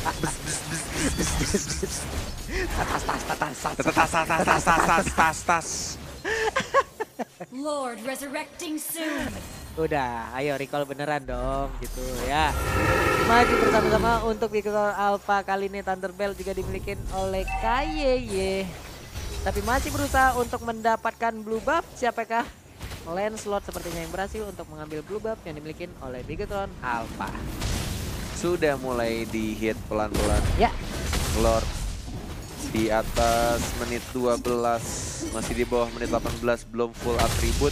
Speaker 1: Tas tas tas tas tas
Speaker 2: Tas tas tas tas tas tas tas.
Speaker 3: Lord resurrecting soon.
Speaker 1: Udah, ayo recall beneran dong gitu ya. Maju bersama-sama untuk Victor Alpha. Kali ini Thunderbell juga dimiliki oleh K Y Y. Tapi masih berusaha untuk mendapatkan blue buff. Siapakah? Lancelot sepertinya yang berhasil untuk mengambil blue buff yang dimiliki oleh Bigetron Alpha.
Speaker 2: Sudah mulai di hit pelan-pelan.
Speaker 1: Ya.
Speaker 2: Lord di atas menit dua belas, masih di bawah menit delapan belas, belum full atribut.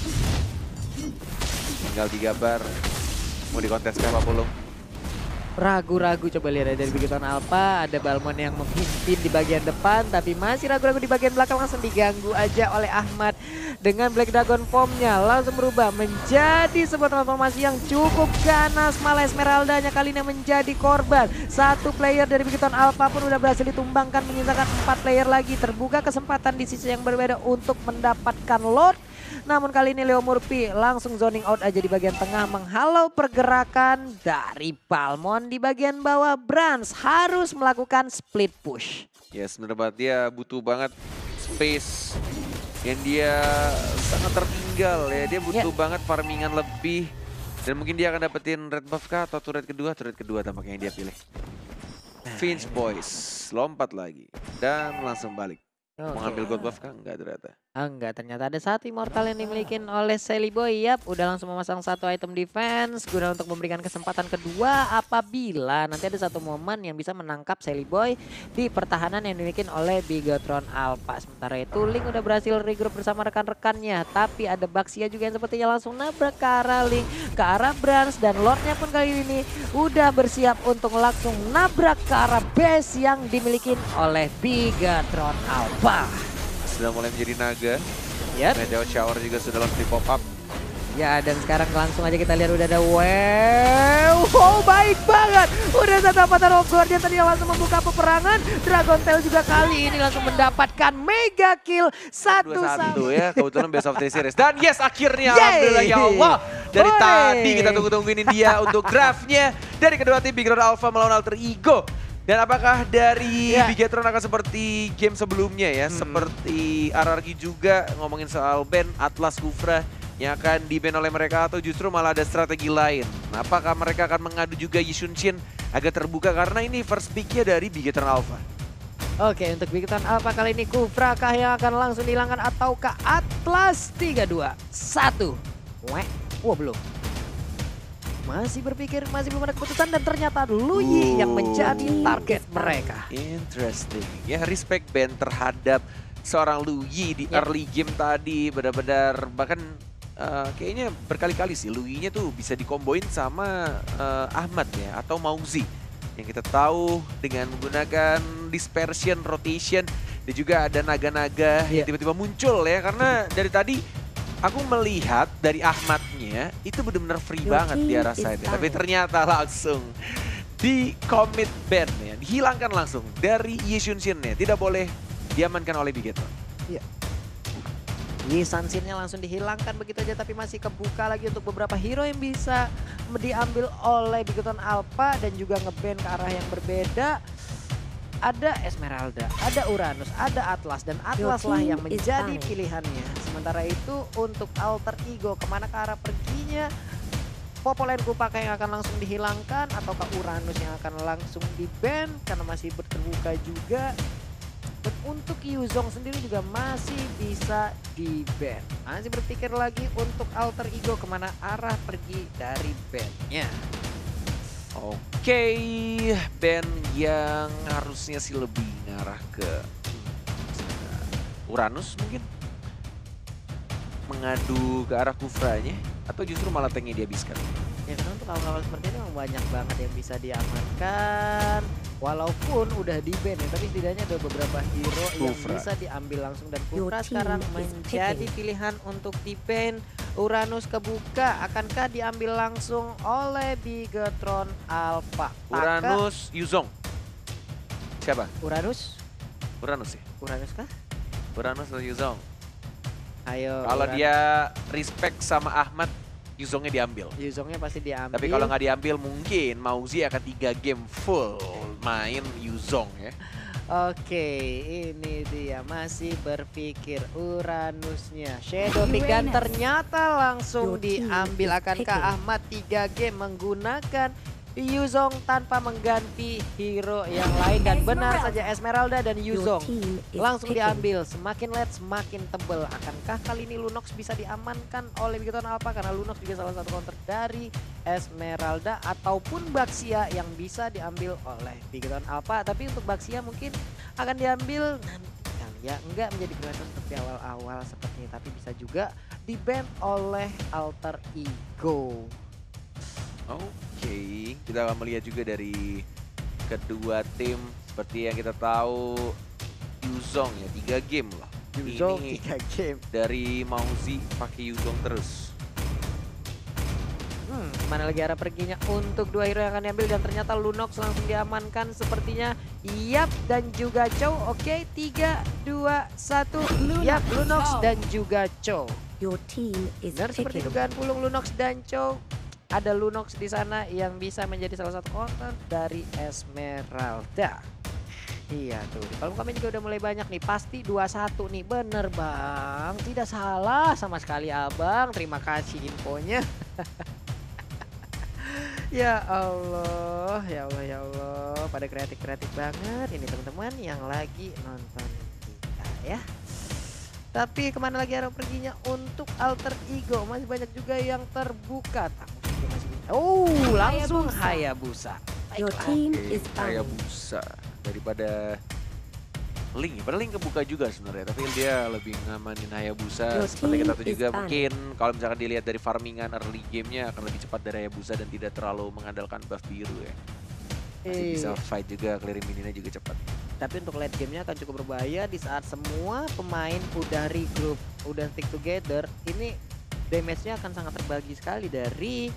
Speaker 2: Tinggal tiga bar. Mau dikontes ke empat puluh.
Speaker 1: Ragu-ragu, coba lihat dari Bigetron Alpha. Ada Balmond yang memimpin di bagian depan, tapi masih ragu-ragu di bagian belakang. Langsung diganggu aja oleh Ahmad dengan Black Dragon Form-nya. Langsung berubah menjadi sebuah transformasi yang cukup ganas. Malah Esmeralda-nya kali ini menjadi korban. Satu player dari Bigetron Alpha pun udah berhasil ditumbangkan, menyisakan empat player lagi. Terbuka kesempatan di sisi yang berbeda untuk mendapatkan Lord. Namun kali ini Leo Murphy langsung zoning out aja di bagian tengah, menghalau pergerakan dari Balmond di bagian bawah. Brans harus melakukan split push.
Speaker 2: Yes, bener banget. Dia butuh banget space yang dia sangat tertinggal ya. Dia butuh
Speaker 1: Ya.
Speaker 2: banget farmingan lebih. Dan mungkin dia akan dapetin red buff kah atau turret kedua? Turret kedua tampaknya yang dia pilih. Finch Boys lompat lagi dan langsung balik.
Speaker 1: Oke.
Speaker 2: Mau ngambil gold buff kah? Enggak ternyata.
Speaker 1: Ah, enggak, ternyata ada satu immortal yang dimiliki oleh Sally Boy. Yap, udah langsung memasang satu item defense guna untuk memberikan kesempatan kedua apabila nanti ada satu momen yang bisa menangkap Sally Boy di pertahanan yang dimiliki oleh Bigetron Alpha. Sementara itu Link udah berhasil regroup bersama rekan-rekannya, tapi ada Baxia juga yang sepertinya langsung nabrak ke arah Link, ke arah Brans, dan Lordnya pun kali ini udah bersiap untuk langsung nabrak ke arah base yang dimiliki oleh Bigetron Alpha.
Speaker 2: Sudah mulai menjadi naga.
Speaker 1: Yap.
Speaker 2: Meteor Shower juga sudah langsung di pop up.
Speaker 1: Ya, dan sekarang langsung aja kita lihat udah ada wow, wow baik banget. Udah satu avatar of Guardian tadi yang langsung membuka peperangan. Dragon Tail juga kali ini langsung mendapatkan mega kill satu
Speaker 2: satu ya, kebetulan best of three series. Dan yes, akhirnya
Speaker 1: Yeay.
Speaker 2: alhamdulillah ya Allah. Dari
Speaker 1: Hore.
Speaker 2: tadi kita tunggu-tungguin dia untuk draftnya dari kedua tim Big Road Alpha melawan Alter Ego. Dan apakah dari
Speaker 1: Ya.
Speaker 2: Bigetron akan seperti game sebelumnya ya,
Speaker 1: Hmm.
Speaker 2: seperti R R Q juga ngomongin soal ban Atlas Kufra yang akan di-ban oleh mereka atau justru malah ada strategi lain? Nah, apakah mereka akan mengadu juga Yishun Shin agak terbuka karena ini first pick-nya dari Bigetron Alpha?
Speaker 1: Oke, untuk Bigetron Alpha kali ini Kufra kah yang akan langsung dihilangkan ataukah Atlas? Tiga, dua, satu. Weh, wah belum. Masih berpikir, masih belum ada keputusan dan ternyata Luyi yang menjadi target mereka.
Speaker 2: Interesting. Ya, respect Ben terhadap seorang Luyi di
Speaker 1: Ya.
Speaker 2: early game tadi. Benar-benar bahkan uh, kayaknya berkali-kali sih Luyinya tuh bisa dikomboin sama uh, Ahmad ya atau Mauzi. Yang kita tahu dengan menggunakan dispersion, rotation dan juga ada naga-naga yang
Speaker 1: Ya.
Speaker 2: tiba-tiba muncul ya. Karena dari tadi aku melihat dari Ahmadnya itu benar-benar free
Speaker 4: Your
Speaker 2: banget di
Speaker 4: team
Speaker 2: arah
Speaker 4: is
Speaker 2: side.
Speaker 4: down.
Speaker 2: Tapi ternyata langsung di commit ban ya, dihilangkan langsung dari Yishun Shin-nya. Tidak boleh diamankan oleh Bigetron.
Speaker 1: Yi Sansin-nya langsung dihilangkan begitu aja tapi masih kebuka lagi untuk beberapa hero yang bisa diambil oleh Bigetron Alpha dan juga ngeban ke arah yang berbeda. Ada Esmeralda, ada Uranus, ada Atlas dan Atlas lah yang
Speaker 4: team is
Speaker 1: menjadi
Speaker 4: down.
Speaker 1: pilihannya. Sementara itu untuk Alter Ego kemana ke arah perginya? Popolen Kupaka yang akan langsung dihilangkan ataukah Uranus yang akan langsung di-ban karena masih terbuka juga. Dan untuk Yuzong sendiri juga masih bisa di-ban. Masih berpikir lagi untuk Alter Ego kemana arah pergi dari ban-nya.
Speaker 2: Oke, band yang harusnya sih lebih ngarah ke hmm, Uranus mungkin. Mengadu ke arah Kufranya atau justru malah tanknya dihabiskan.
Speaker 1: Ya karena untuk awal-awal seperti ini memang banyak banget yang bisa diamankan. Walaupun udah di-ban ya, tapi setidaknya ada beberapa hero yang
Speaker 2: Kufra.
Speaker 1: bisa diambil langsung. Dan
Speaker 4: Your
Speaker 1: Kufra
Speaker 4: team
Speaker 1: sekarang
Speaker 4: is
Speaker 1: menjadi
Speaker 4: picking.
Speaker 1: pilihan untuk di-ban. Uranus kebuka, akankah diambil langsung oleh Bigetron Alpha? Apakah
Speaker 2: Uranus, Yuzong. Siapa?
Speaker 1: Uranus?
Speaker 2: Uranus ya?
Speaker 1: Uranus kah?
Speaker 2: Uranus atau Yuzong?
Speaker 1: Ayo.
Speaker 2: Kalau
Speaker 1: Uranus.
Speaker 2: dia respect sama Ahmad, Yuzongnya diambil.
Speaker 1: Yuzongnya pasti diambil.
Speaker 2: Tapi kalau nggak diambil mungkin Mauzi akan tiga game full main Yuzong ya.
Speaker 1: Oke, ini dia masih berpikir Uranusnya. Shadow Pick dan
Speaker 3: Uranus.
Speaker 1: ternyata langsung
Speaker 4: Your team
Speaker 1: diambil.
Speaker 4: is
Speaker 1: Akankah
Speaker 4: picking.
Speaker 1: Ahmad tiga game menggunakan Yuzong tanpa mengganti hero yang lain? Dan benar saja Esmeralda dan
Speaker 4: Your
Speaker 1: Yuzong
Speaker 4: team is
Speaker 1: langsung
Speaker 4: picking.
Speaker 1: diambil. Semakin late semakin tebel. Akankah kali ini Lunox bisa diamankan oleh Bigetron Alpha? Karena Lunox juga salah satu counter dari Esmeralda ataupun Baxia yang bisa diambil oleh Bigetron Alpha. Tapi untuk Baxia mungkin akan diambil nanti kali ya. Enggak menjadi kreator seperti awal-awal sepertinya. Tapi bisa juga di-ban oleh Alter Ego.
Speaker 2: Oke, kita akan melihat juga dari kedua tim seperti yang kita tahu Yuzong ya tiga game lah.
Speaker 1: Yuzong
Speaker 2: Ini
Speaker 1: tiga game.
Speaker 2: dari Mauzi pakai Yuzong terus.
Speaker 1: Hmm, mana lagi arah perginya untuk dua hero yang akan diambil dan ternyata Lunox langsung diamankan sepertinya. Yap, dan juga Chow. Oke, tiga, dua, satu. Yap, Lunox
Speaker 3: Chow.
Speaker 1: dan juga Chow.
Speaker 4: Your team is
Speaker 1: Benar seperti
Speaker 4: picking.
Speaker 1: dugaan Pulung, Lunox dan Chow. Ada Lunox di sana yang bisa menjadi salah satu counter dari Esmeralda. Iya tuh, kalau kami juga udah mulai banyak nih, pasti dua satu nih, bener bang. Tidak salah sama sekali abang, terima kasih infonya. Ya Allah, ya Allah, ya Allah, pada kreatif-kreatif banget ini teman-teman yang lagi nonton kita ya. Tapi kemana lagi arah perginya untuk Alter Ego? Masih banyak juga yang terbuka. Tamu juga masih bisa. Oh, langsung Hayabusa.
Speaker 4: Your
Speaker 1: Baiklah.
Speaker 4: team
Speaker 2: Oke,
Speaker 4: is
Speaker 2: kayak
Speaker 4: down.
Speaker 2: busa daripada Link. Padahal Link kebuka juga sebenarnya, tapi dia lebih ngamanin Hayabusa.
Speaker 4: Your
Speaker 2: Seperti kita tahu
Speaker 4: team
Speaker 2: juga
Speaker 4: is
Speaker 2: mungkin kalau misalkan dilihat dari farmingan early gamenya akan lebih cepat dari Hayabusa dan tidak terlalu mengandalkan buff biru ya. Masih bisa
Speaker 1: Iya.
Speaker 2: fight juga, clearing mininya juga cepat.
Speaker 1: Tapi untuk late gamenya akan cukup berbahaya di saat semua pemain udah regroup, udah stick together. Ini damage-nya akan sangat terbagi sekali dari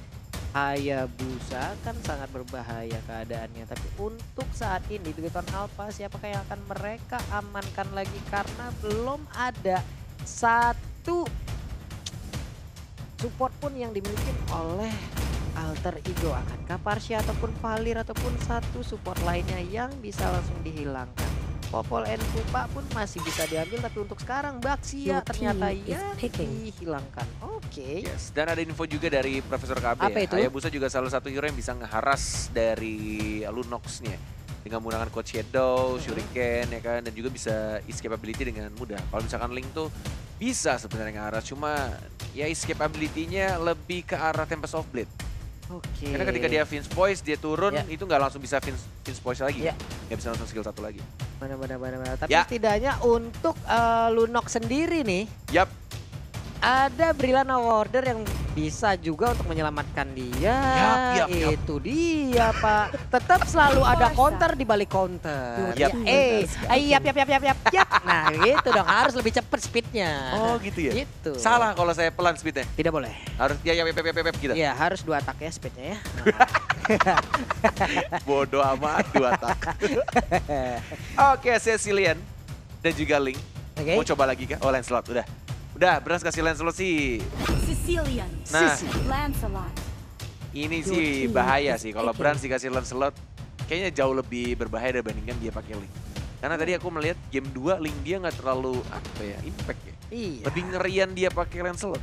Speaker 1: Hayabusa kan sangat berbahaya keadaannya. Tapi untuk saat ini Bigoton Alpha siapakah yang akan mereka amankan lagi karena belum ada satu support pun yang dimiliki oleh Alter Ego. Akankah Parsia ataupun Valir ataupun satu support lainnya yang bisa langsung dihilangkan? Popol and Pupa pun masih bisa diambil, tapi untuk sekarang Baxia ternyata yang dihilangkan. Oke. Okay.
Speaker 2: Yes, dan ada info juga dari Profesor K B.
Speaker 1: Apa
Speaker 2: ya.
Speaker 1: itu?
Speaker 2: Hayabusa juga salah satu hero yang bisa ngeharas dari Lunox-nya dengan menggunakan Code Shadow, Shuriken ya kan, dan juga bisa escape ability dengan mudah. Kalau misalkan Link tuh bisa sebenarnya ngeharas, cuma ya escape ability-nya lebih ke arah Tempest of Blade.
Speaker 1: Oke. Okay.
Speaker 2: Karena ketika dia Vince Poise, dia turun,
Speaker 1: ya.
Speaker 2: itu nggak langsung bisa Vince, Vince Poise lagi.
Speaker 1: Ya.
Speaker 2: Nggak bisa langsung skill satu lagi.
Speaker 1: Benar-benar. Tapi
Speaker 2: ya.
Speaker 1: setidaknya untuk uh, Lunox sendiri nih.
Speaker 2: Yap.
Speaker 1: Ada Brilliant Order yang bisa juga untuk menyelamatkan dia.
Speaker 2: Yap, yap, yap.
Speaker 1: Itu dia Pak. Tetap selalu ada counter di balik counter.
Speaker 2: Yap.
Speaker 1: Eh, yap, yap, yap, yap, yap, yap. Nah gitu dong, harus lebih cepat speednya.
Speaker 2: Oh gitu ya?
Speaker 1: Gitu.
Speaker 2: Salah kalau saya pelan speednya?
Speaker 1: Tidak boleh.
Speaker 2: Harus ya, ya, ya, ya, ya, ya gitu?
Speaker 1: Iya, harus dua tak ya speednya ya.
Speaker 2: Bodoh amat dua tak. Oke, Cecilian dan juga Link.
Speaker 1: Okay.
Speaker 2: Mau coba lagi kah? Oh, Lancelot, udah. Udah, beras kasih Lancelot sih.
Speaker 3: Cecilian.
Speaker 2: Nah,
Speaker 3: Lancelot.
Speaker 2: ini sih bahaya sih. Kalau Brans dikasih Lancelot, kayaknya jauh lebih berbahaya dibandingkan dia pakai Link. Karena tadi aku melihat game dua, Link dia nggak terlalu, apa ya, impact ya.
Speaker 1: Iya.
Speaker 2: Lebih ngerian dia pakai Lancelot.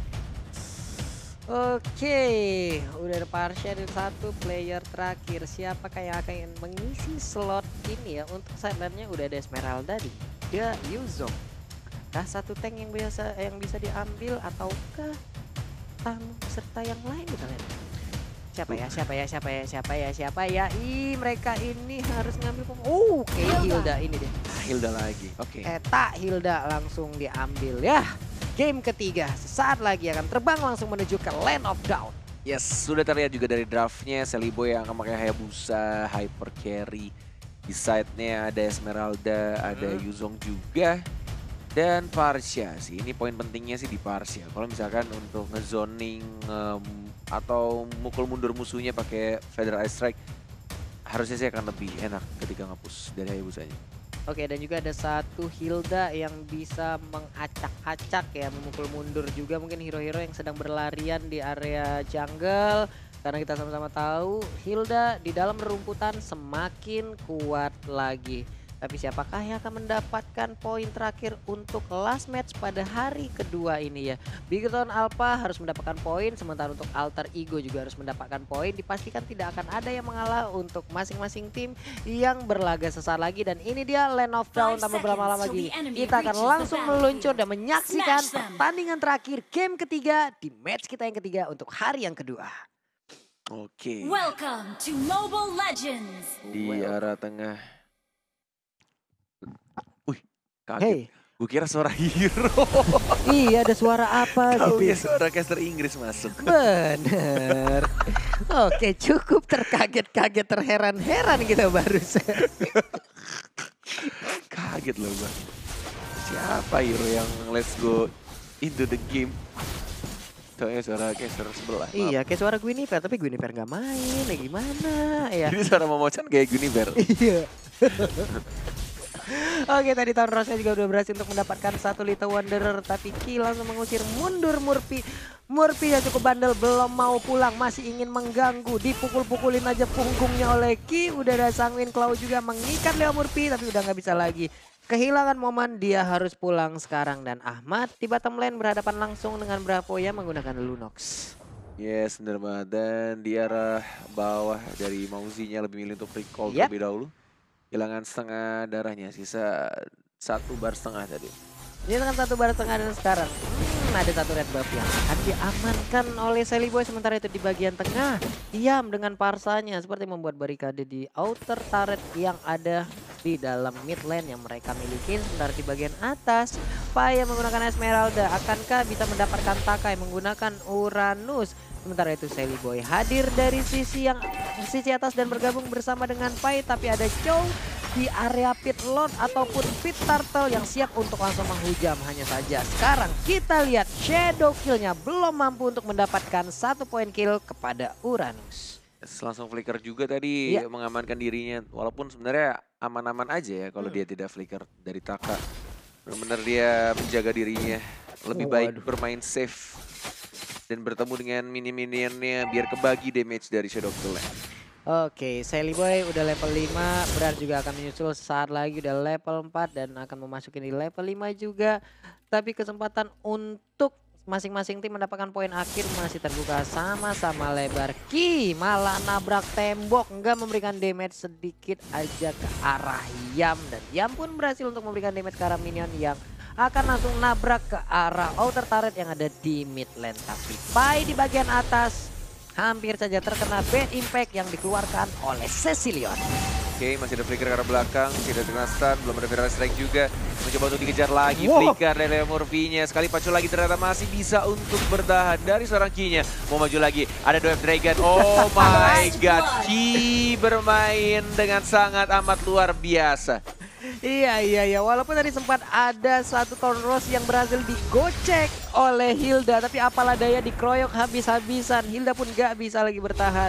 Speaker 1: Oke, udah ada Parsia dan satu player terakhir. Siapakah yang akan mengisi slot ini ya? Untuk sebenarnya udah ada Esmeralda di dia Yuzong. Apakah satu tank yang biasa yang bisa diambil ataukah tamu serta yang lain misalnya? Siapa ya? Siapa ya? Siapa ya? Siapa ya? Siapa ya? Ih, mereka ini harus ngambil pem. Oh, oke, okay, Hilda ini deh.
Speaker 2: Hilda lagi. Oke. Okay.
Speaker 1: Eta Hilda langsung diambil ya. Game ketiga sesaat lagi akan terbang langsung menuju ke Land of Dawn.
Speaker 2: Yes, sudah terlihat juga dari draftnya Celiboy yang akan pakai Hayabusa, Hyper Carry. Di side-nya ada Esmeralda, hmm. ada Yuzong juga. Dan Parsia sih, ini poin pentingnya sih di Parsia. Kalau misalkan untuk ngezoning um, atau mukul mundur musuhnya pakai Feather Ice Strike, harusnya sih akan lebih enak ketika nge-push dari Hayabusanya.
Speaker 1: Oke, dan juga ada satu Hilda yang bisa mengacak-acak ya, memukul mundur juga mungkin hero-hero yang sedang berlarian di area jungle. Karena kita sama-sama tahu Hilda di dalam rerumputan semakin kuat lagi. Tapi siapakah yang akan mendapatkan poin terakhir untuk last match pada hari kedua ini ya. Bigoton Alpha harus mendapatkan poin, sementara untuk Alter Ego juga harus mendapatkan poin. Dipastikan tidak akan ada yang mengalah untuk masing-masing tim yang berlaga sesaat lagi. Dan ini dia Land of Dawn. Tanpa berlama-lama lagi, kita akan langsung meluncur dan menyaksikan pertandingan terakhir game ketiga di match kita yang ketiga untuk hari yang kedua.
Speaker 2: Oke.
Speaker 3: Welcome to Mobile Legends.
Speaker 2: Di arah tengah. Wih, kaget.
Speaker 1: Hey.
Speaker 2: Gue kira suara hero.
Speaker 1: Iya, ada suara apa
Speaker 2: Kau
Speaker 1: gitu.
Speaker 2: ya suara caster Inggris masuk.
Speaker 1: Bener. Oke, cukup terkaget-kaget, terheran-heran kita barusan.
Speaker 2: Kaget loh gue. Siapa hero yang let's go into the game? Soalnya suara caster sebelah.
Speaker 1: Iya, kayak suara Guinevere, tapi Guinevere nggak main. Ya gimana ya?
Speaker 2: Jadi suara Momochan kayak Guinevere.
Speaker 1: Iya. Oke, tadi Tahun Rose juga udah berhasil untuk mendapatkan satu Little Wanderer, tapi Ki langsung mengusir mundur Murphy. Murphy yang cukup bandel belum mau pulang, masih ingin mengganggu, dipukul-pukulin aja punggungnya oleh Ki. Udah ada Sanguin Claw juga mengikat Leo Murphy, tapi udah nggak bisa lagi. Kehilangan momen, dia harus pulang sekarang. Dan Ahmad di bottom lane berhadapan langsung dengan Bravo yang menggunakan Lunox.
Speaker 2: Yes, bener banget. Dan di arah bawah dari Mauzinya lebih milih untuk recall
Speaker 1: Yep.
Speaker 2: terlebih dahulu. Kehilangan setengah darahnya, sisa satu bar setengah tadi.
Speaker 1: Ini dengan satu bar setengah dan sekarang hmm, ada satu red buff yang akan diamankan oleh Celiboy. Sementara itu di bagian tengah diam dengan parsanya seperti membuat barikade di outer turret yang ada di dalam mid lane yang mereka miliki. Sementara di bagian atas Paya menggunakan Esmeralda, akankah bisa mendapatkan Takai menggunakan Uranus. Sementara itu Celiboy hadir dari sisi yang sisi atas dan bergabung bersama dengan Pai, tapi ada Chow di area pit lord ataupun pit turtle yang siap untuk langsung menghujam. Hanya saja sekarang kita lihat shadow killnya belum mampu untuk mendapatkan satu poin kill kepada Uranus.
Speaker 2: Langsung flicker juga tadi
Speaker 1: ya.
Speaker 2: mengamankan dirinya. Walaupun sebenarnya aman-aman aja ya kalau hmm. dia tidak flicker dari Taka. Benar-benar dia menjaga dirinya. Lebih baik Waduh. bermain safe. Dan bertemu dengan mini-minionnya biar kebagi damage dari Shadow Kill.
Speaker 1: Oke, Sally Boy udah level lima, Bran juga akan menyusul saat lagi udah level empat dan akan memasuki di level lima juga. Tapi kesempatan untuk masing-masing tim mendapatkan poin akhir masih terbuka sama-sama lebar. Ki malah nabrak tembok, enggak memberikan damage sedikit aja ke arah Yam. Dan Yam pun berhasil untuk memberikan damage ke arah minion yang akan langsung nabrak ke arah outer turret yang ada di mid lane. Tapi Pai di bagian atas hampir saja terkena bad impact yang dikeluarkan oleh Cecilion.
Speaker 2: Oke, masih ada flicker ke arah belakang, tidak terkena stun, belum ada viral strike juga. Mencoba untuk dikejar lagi, wow. flicker dari Murphy-nya. Sekali pacu lagi ternyata masih bisa untuk bertahan dari seorang Ki-nya. Mau maju lagi, ada Dwarf Dragon. Oh my god, Ki bermain dengan sangat amat luar biasa.
Speaker 1: Iya, iya, iya. Walaupun tadi sempat ada satu Thorn Rose yang berhasil digocek oleh Hilda. Tapi apalah daya dikeroyok habis-habisan. Hilda pun gak bisa lagi bertahan.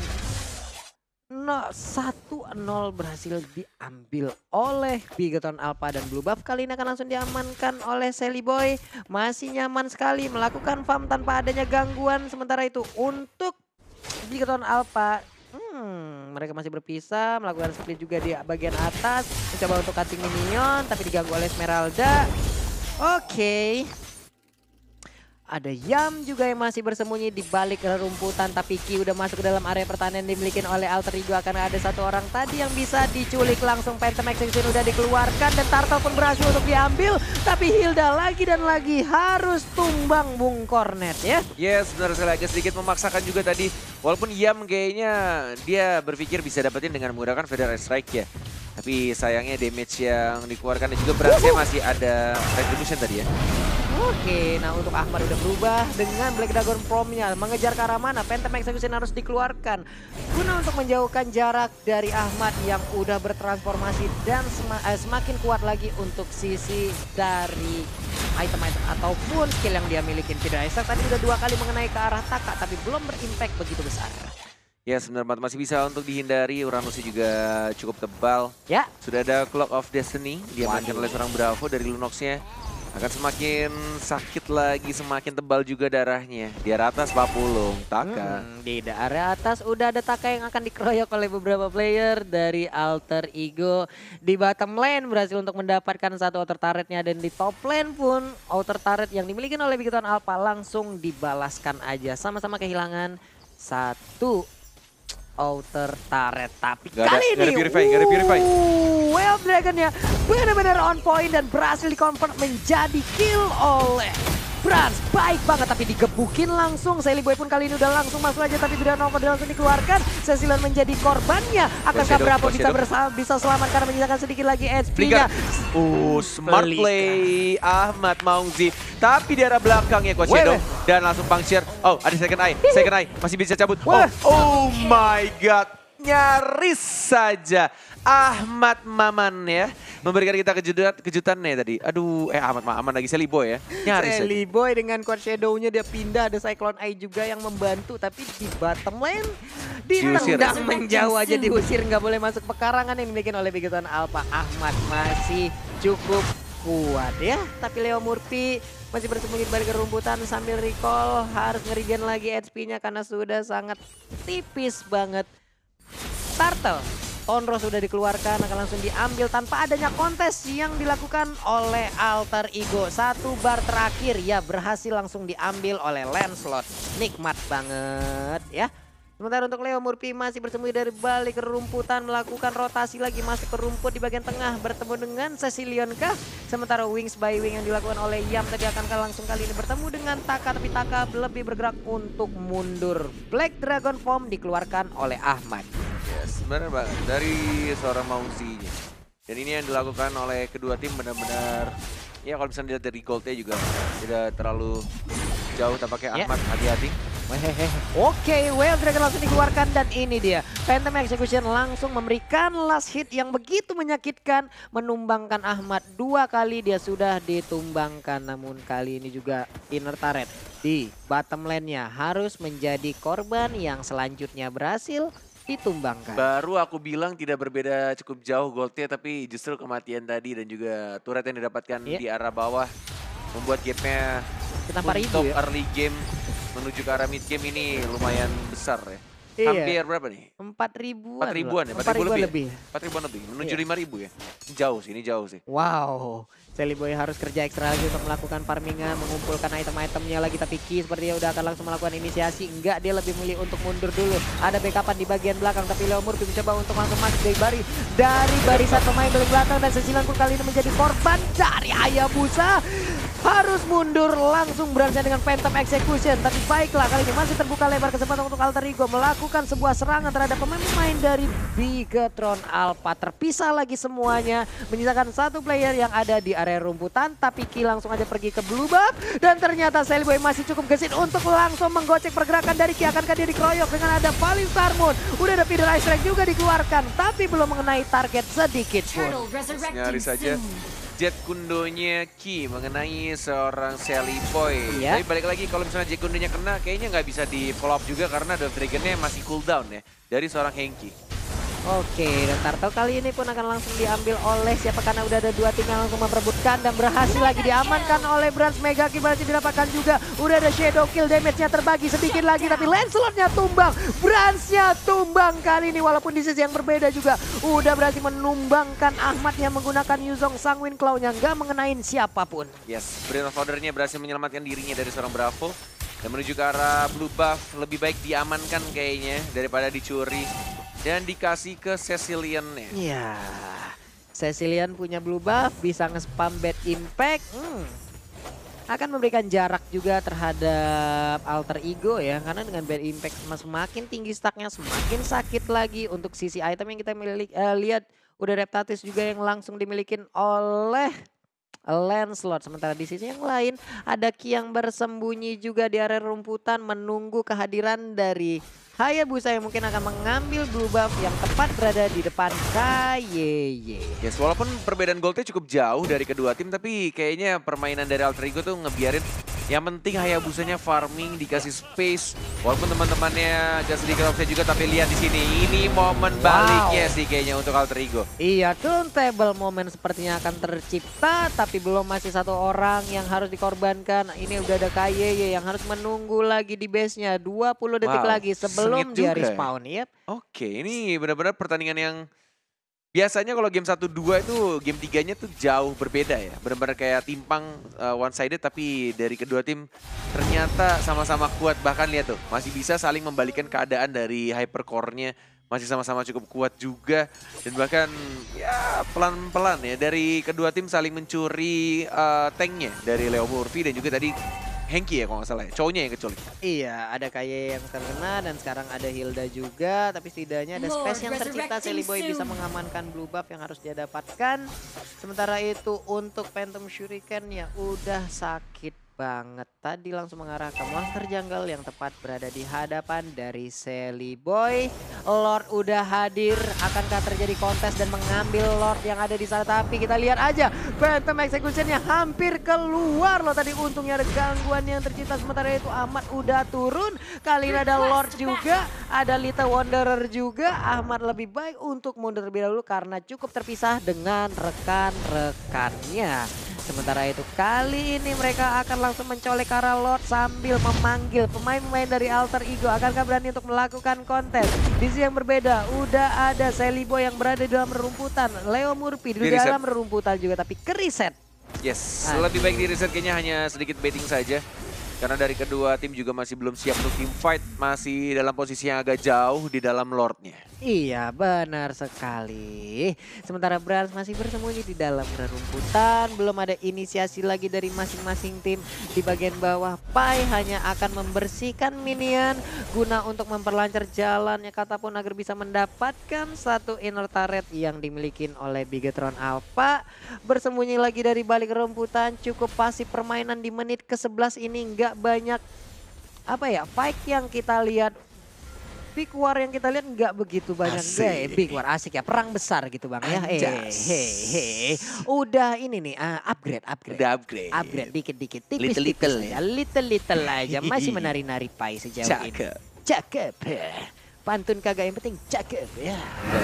Speaker 1: No, satu nol berhasil diambil oleh Bigoton Alpha dan Blue Buff. Kali ini akan langsung diamankan oleh Sally Boy. Masih nyaman sekali melakukan farm tanpa adanya gangguan. Sementara itu untuk Bigoton Alpha... Hmm, mereka masih berpisah, melakukan split juga di bagian atas. Mencoba untuk cutting minion, tapi diganggu oleh Esmeralda. Oke. Okay. Ada Yam juga yang masih bersembunyi di balik rerumputan. Tapi Ki udah masuk ke dalam area pertahanan yang dimiliki oleh Alter Ego. Karena ada satu orang tadi yang bisa diculik langsung. Phantom Execution udah dikeluarkan dan Turtle pun berhasil untuk diambil. Tapi Hilda lagi dan lagi harus tumbang Bung Cornet ya.
Speaker 2: Yes, benar sekali, agak sedikit memaksakan juga tadi. Walaupun Yam kayaknya dia berpikir bisa dapetin dengan menggunakan Federal Strike ya. Tapi sayangnya damage yang dikeluarkan dan juga berasnya masih ada Retribution tadi ya.
Speaker 1: Oke, nah untuk Ahmad udah berubah dengan Black Dragon Prom-nya. Mengejar ke arah mana? Phantom Execution harus dikeluarkan. Guna untuk menjauhkan jarak dari Ahmad yang udah bertransformasi dan sem eh, semakin kuat lagi untuk sisi dari item-item ataupun skill yang dia miliki. Tidak Isaac tadi udah dua kali mengenai ke arah Taka tapi belum berimpact begitu besar.
Speaker 2: Ya sebenarnya masih bisa untuk dihindari, Uranusnya juga cukup tebal.
Speaker 1: Ya.
Speaker 2: Sudah ada Clock of Destiny, diamankan oleh seorang Bravo dari Lunox-nya. Akan semakin sakit lagi, semakin tebal juga darahnya. Di area atas Papulung, Taka.
Speaker 1: Hmm, di area atas udah ada Taka yang akan dikeroyok oleh beberapa player dari Alter Ego. Di bottom lane berhasil untuk mendapatkan satu outer turretnya. Dan di top lane pun outer turret yang dimiliki oleh Bigoton Alpha langsung dibalaskan aja. Sama-sama kehilangan satu outer turret. Tapi gak kali ada, ini,
Speaker 2: gak ada purify, uh, gak ada purify.
Speaker 1: Well Dragon-nya benar-benar on point dan berhasil di-convert menjadi kill oleh Brans. Baik banget tapi digebukin langsung. Sally Boy pun kali ini udah langsung masuk aja tapi tidak Nova langsung dikeluarkan. Cecilion menjadi korbannya. Akankah Bravo bisa bersama, bisa selamat karena menyisakan sedikit lagi H P-nya.
Speaker 2: Uh, smart play Ahmad Maungzi. Tapi di arah belakang ya Coach Shadow. Dan langsung puncture. Oh ada second eye. Second eye masih bisa cabut. Oh, oh my god. Nyaris saja Ahmad Maman ya memberikan kita kejutan kejutan nih tadi. Aduh, eh Ahmad Maman lagi Sally Boy ya. Nyaris
Speaker 1: Sally Boy dengan Quad Shadow-nya dia pindah, ada Cyclone Eye juga yang membantu tapi di bottom lane ditendang menjauh aja, diusir, nggak boleh masuk pekarangan yang dimiliki oleh Bigoton Alpha. Ahmad masih cukup kuat ya, tapi Leo Murphy masih bersembunyi di balik rumputan sambil recall, harus ngerigen lagi H P-nya karena sudah sangat tipis banget. Turtle, Thorn Rose sudah dikeluarkan, akan langsung diambil tanpa adanya kontes yang dilakukan oleh Alter Ego. Satu bar terakhir ya berhasil langsung diambil oleh Lancelot. Nikmat banget ya. Sementara untuk Leo Murphy masih bersembunyi dari balik rumputan, melakukan rotasi lagi masuk ke rumput di bagian tengah bertemu dengan Cecilion kah. Sementara Wings by Wing yang dilakukan oleh Yam tadi akan langsung kali ini bertemu dengan Taka, tapi Taka lebih bergerak untuk mundur. Black Dragon Form dikeluarkan oleh Ahmad.
Speaker 2: Yes, benar Bang, dari seorang Maungzi-nya. Dan ini yang dilakukan oleh kedua tim benar-benar, ya kalau misalnya dilihat dari goldnya juga tidak terlalu jauh tampaknya. Ahmad hati-hati. Yeah.
Speaker 1: Wehehe. Oke, Wild Dragon langsung dikeluarkan dan ini dia. Phantom Execution langsung memberikan last hit yang begitu menyakitkan. Menumbangkan Ahmad dua kali dia sudah ditumbangkan. Namun kali ini juga inner turret di bottom lane-nya harus menjadi korban yang selanjutnya berhasil ditumbangkan.
Speaker 2: Baru aku bilang tidak berbeda cukup jauh goldnya, tapi justru kematian tadi dan juga turret yang didapatkan
Speaker 1: yeah.
Speaker 2: di arah bawah membuat gapnya untuk
Speaker 1: ya?
Speaker 2: early game menuju ke arah mid game ini lumayan besar ya.
Speaker 1: Iya.
Speaker 2: Hampir berapa nih?
Speaker 1: Empat ribuan.
Speaker 2: Empat ribuan ya?
Speaker 1: Empat ribuan lebih.
Speaker 2: lebih. Empat ribuan lebih. Menuju lima ribu ya. Jauh sih, ini jauh sih.
Speaker 1: Wow. Seliboy harus kerja ekstra lagi untuk melakukan farmingan, mengumpulkan item-itemnya lagi. Tapi Ki sepertinya udah akan langsung melakukan inisiasi. Enggak, dia lebih milih untuk mundur dulu. Ada backupan di bagian belakang, tapi Leo Murphy mencoba untuk langsung masuk dari bari dari barisan pemain dari belakang, dan Cecilian pun kali ini menjadi korban dari Hayabusa. Harus mundur langsung beranjak dengan Phantom Execution. Tapi baiklah, kali ini masih terbuka lebar kesempatan untuk Alter Ego melakukan sebuah serangan terhadap pemain-pemain dari Bigetron Alpha. Terpisah lagi semuanya, menyisakan satu player yang ada di area rumputan. Tapi Ki langsung aja pergi ke blue buff, dan ternyata Seliboy masih cukup gesit untuk langsung menggocek pergerakan dari Ki. Akankah dia dikeroyok dengan ada Falling Star Moon? Udah ada Feeder Ice Strike juga dikeluarkan, tapi belum mengenai target sedikit pun.
Speaker 2: Nyaris saja Jet kundonya Ki mengenai seorang Seliboy.
Speaker 1: Iya.
Speaker 2: Tapi balik lagi, kalau misalnya Jet kundonya kena, kayaknya nggak bisa di follow up juga karena Death Dragon-nya masih cooldown ya dari seorang Henki.
Speaker 1: Oke, dan Turtle kali ini pun akan langsung diambil oleh siapa, karena udah ada dua tim yang langsung memperebutkan dan berhasil lagi diamankan oleh Brans. Mega Ki berhasil didapatkan juga. Udah ada Shadow Kill, damage-nya terbagi sedikit lagi, tapi Lancelot-nya tumbang. Brans-nya tumbang kali ini, walaupun di sisi yang berbeda juga. Udah berhasil menumbangkan Ahmad yang menggunakan Yuzong Sanguine Claw-nya, nggak mengenain siapapun.
Speaker 2: Yes, Brain of Order-nya berhasil menyelamatkan dirinya dari seorang Bravo. Dan menuju ke arah blue buff, lebih baik diamankan kayaknya daripada dicuri. Dan dikasih ke Cecilian-nya.
Speaker 1: Iya, Cecilian punya blue buff, bisa nge-spam bad impact. Hmm. Akan memberikan jarak juga terhadap Alter Ego ya. Karena dengan bad impact semakin tinggi stacknya, semakin sakit lagi. Untuk sisi item yang kita miliki, uh, lihat udah Reptatis juga yang langsung dimiliki oleh Lancelot. Sementara di sisi yang lain ada Ki yang bersembunyi juga di area rumputan menunggu kehadiran dari Hayabusa yang mungkin akan mengambil blue buff yang tepat berada di depan K Y Y.
Speaker 2: Yes, walaupun perbedaan goldnya cukup jauh dari kedua tim, tapi kayaknya permainan dari Alter Ego tuh ngebiarin yang penting Hayabusanya farming, dikasih space. Walaupun teman-temannya agak sedikit offset juga, tapi lihat di sini, ini momen baliknya wow. sih kayaknya untuk Alter Ego.
Speaker 1: Iya, turntable moment sepertinya akan tercipta, tapi belum, masih satu orang yang harus dikorbankan. Ini udah ada K Y Y yang harus menunggu lagi di base-nya dua puluh detik wow. lagi sebelum dia respawn. Yep.
Speaker 2: Oke, ini benar-benar pertandingan yang biasanya kalau game satu dua itu game tiganya tuh jauh berbeda ya. Benar-benar kayak timpang uh, one sided, tapi dari kedua tim ternyata sama-sama kuat. Bahkan lihat tuh, masih bisa saling membalikan keadaan dari hypercore-nya. Masih sama-sama cukup kuat juga. Dan bahkan ya pelan-pelan ya dari kedua tim saling mencuri uh, tanknya dari Leo Murphy dan juga tadi Henki ya kalau nggak salah ya, cowoknya yang keculik.
Speaker 1: Iya, ada K Y Y yang terkena dan sekarang ada Hilda juga. Tapi setidaknya ada space yang tercipta, Seliboy bisa mengamankan blue buff yang harus dia dapatkan. Sementara itu untuk Phantom Shuriken ya udah sakit banget. Tadi langsung mengarah ke monster jungle yang tepat berada di hadapan dari Seliboy. Lord udah hadir, akankah terjadi kontes dan mengambil Lord yang ada di sana? Tapi kita lihat aja, Phantom Execution-nya hampir keluar loh tadi. Untungnya ada gangguan yang tercipta, sementara itu Ahmad udah turun. Kali ini ada Lord juga, ada Little Wanderer juga. Ahmad lebih baik untuk mundur terlebih dahulu karena cukup terpisah dengan rekan-rekannya. Sementara itu kali ini mereka akan langsung mencolek ke arah Lord sambil memanggil pemain-pemain dari Alter Ego. Akankah berani untuk melakukan kontes? Di sisi yang berbeda udah ada Seliboy yang berada di dalam rumputan. Leo Murphy di, di dalam rumputan juga, tapi ke reset.
Speaker 2: Yes, nah, lebih baik di reset kayaknya, hanya sedikit baiting saja. Karena dari kedua tim juga masih belum siap untuk team fight. Masih dalam posisi yang agak jauh di dalam Lordnya.
Speaker 1: Iya, benar sekali. Sementara Brans masih bersembunyi di dalam rumputan. Belum ada inisiasi lagi dari masing-masing tim. Di bagian bawah Pai hanya akan membersihkan minion guna untuk memperlancar jalannya Katapun agar bisa mendapatkan satu inner turret yang dimiliki oleh Bigetron Alpha. Bersembunyi lagi dari balik rumputan. Cukup pasif permainan di menit ke sebelas ini, nggak banyak apa ya, fight yang kita lihat, Big War yang kita lihat nggak begitu banyak. Asik. Big War asik ya, perang besar gitu Bang ya. Eh, hey, hey. Udah ini nih, uh, upgrade, upgrade.
Speaker 2: Udah upgrade.
Speaker 1: Upgrade dikit-dikit,
Speaker 2: Little-little
Speaker 1: tipis-tipis aja, little-little aja. Masih menari-nari pai sejauh
Speaker 2: Cakep.
Speaker 1: ini. Cakep. Pantun kagak yang penting cakep ya.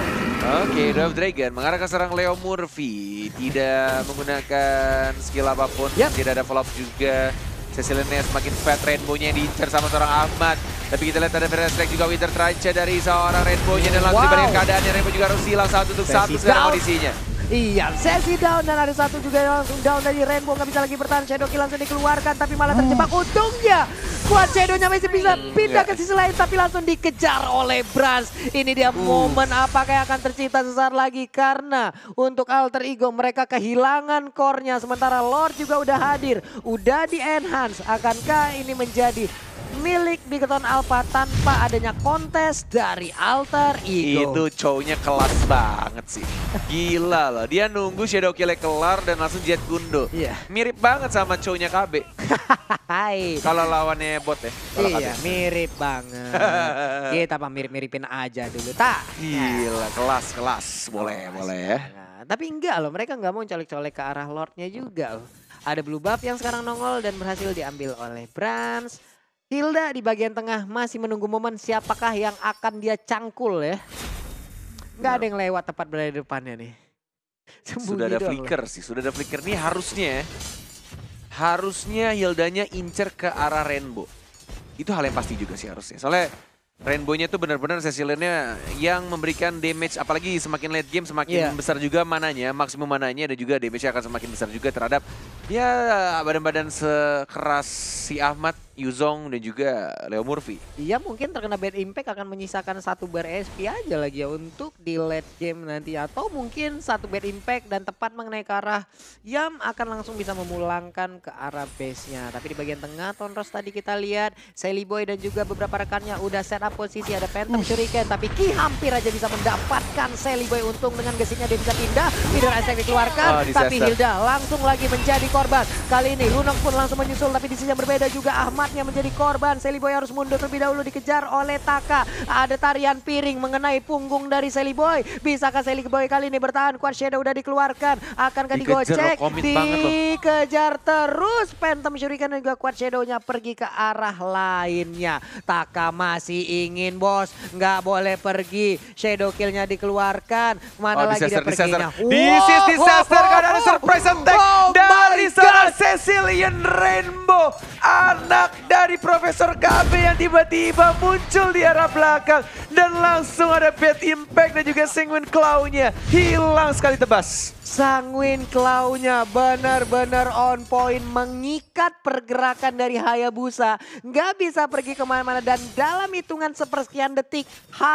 Speaker 2: Oke, Draft Dragon mengarah ke serang Leo Murphy. Tidak menggunakan skill apapun, yep. Tidak ada follow-up juga. Ceciliannya semakin fat, Rainbow-nya diincar sama seorang Ahmad. Tapi kita lihat ada First Strike juga, Winter Trancha dari seorang Rainbow-nya. Dan langsung wow. dibandingkan keadaannya, Rainbow juga harus hilang satu untuk satu sekarang kondisinya.
Speaker 1: Iya, sesi down dan ada satu juga yang langsung down dari Rainbow. Nggak bisa lagi bertahan, Shadow Kill langsung dikeluarkan tapi malah terjebak. Untungnya Quad Shadow-nya masih bisa pindah ke sisi lain tapi langsung dikejar oleh Brans. Ini dia uh. momen apakah yang akan tercipta sesaat lagi karena untuk Alter Ego mereka kehilangan core-nya. Sementara Lord juga udah hadir, udah di-enhance. Akankah ini menjadi milik Bigoton Alpha tanpa adanya kontes dari Alter Ego?
Speaker 2: Itu cowoknya kelas banget sih. Gila loh, dia nunggu Shadow Kill-nya kelar dan langsung Jet Gundo.
Speaker 1: Iya.
Speaker 2: Mirip banget sama cowoknya K B.
Speaker 1: Hai.
Speaker 2: Kalau lawannya bot ya.
Speaker 1: Iya, K B. Mirip banget. Kita apa mirip-miripin aja dulu, tak?
Speaker 2: Gila, kelas-kelas. Boleh, oh, boleh ya.
Speaker 1: Nah, tapi enggak loh, mereka nggak mau colek-colek ke arah Lordnya juga loh. Ada blue buff yang sekarang nongol dan berhasil diambil oleh Brans. Hilda di bagian tengah masih menunggu momen siapakah yang akan dia cangkul ya. Nggak ada yang lewat tepat berada di depannya nih. Sembunyi
Speaker 2: sudah ada
Speaker 1: doang
Speaker 2: flicker
Speaker 1: loh.
Speaker 2: sih, sudah ada flicker. Nih harusnya, harusnya Hildanya incer ke arah Rainbow. Itu hal yang pasti juga sih harusnya. Soalnya Rainbow-nya tuh benar-benar Ceciliannya yang memberikan damage, apalagi semakin late game semakin yeah. besar juga mananya, maksimum mananya dan juga damage-nya akan semakin besar juga terhadap ya badan-badan sekeras si Ahmad, Yuzong dan juga Leo Murphy.
Speaker 1: Iya mungkin terkena bad impact akan menyisakan satu bar S P aja lagi ya untuk di late game nanti. Atau mungkin satu bad impact dan tepat mengenai ke arah Yam akan langsung bisa memulangkan ke arah base-nya. Tapi di bagian tengah Tonros tadi kita lihat Sally Boy dan juga beberapa rekannya udah set up posisi. Ada Phantom Shuriken tapi Ki hampir aja bisa mendapatkan Sally Boy. Untung dengan gesiknya dia bisa pindah. Feeder Attack dikeluarkan oh, tapi Hilda langsung lagi menjadi korban. Kali ini Lunok pun langsung menyusul tapi di sisi yang berbeda juga Ahmad yang menjadi korban. Sally Boy harus mundur terlebih dahulu, dikejar oleh Taka. Ada tarian piring mengenai punggung dari Sally Boy. Bisakah Sally Boy kali ini bertahan? Quad Shadow udah dikeluarkan. Akankah digocek? Dikejar terus. Phantom Shuriken dan juga Quad Shadow-nya pergi ke arah lainnya. Taka masih ingin bos. Nggak boleh pergi. Shadow Kill-nya dikeluarkan. Mana oh, lagi
Speaker 2: disaster,
Speaker 1: dia perginya?
Speaker 2: This is disaster. Karena ada surprise attack oh, dari seorang Cecilian Rainbow. Anak dari Profesor K B yang tiba-tiba muncul di arah belakang. Dan langsung ada bad impact dan juga Sanguine Claw-nya. Hilang sekali tebas. Sanguine Claw-nya benar-benar on point. Mengikat pergerakan dari Hayabusa. Nggak bisa pergi kemana-mana. Dan dalam hitungan sepersekian detik.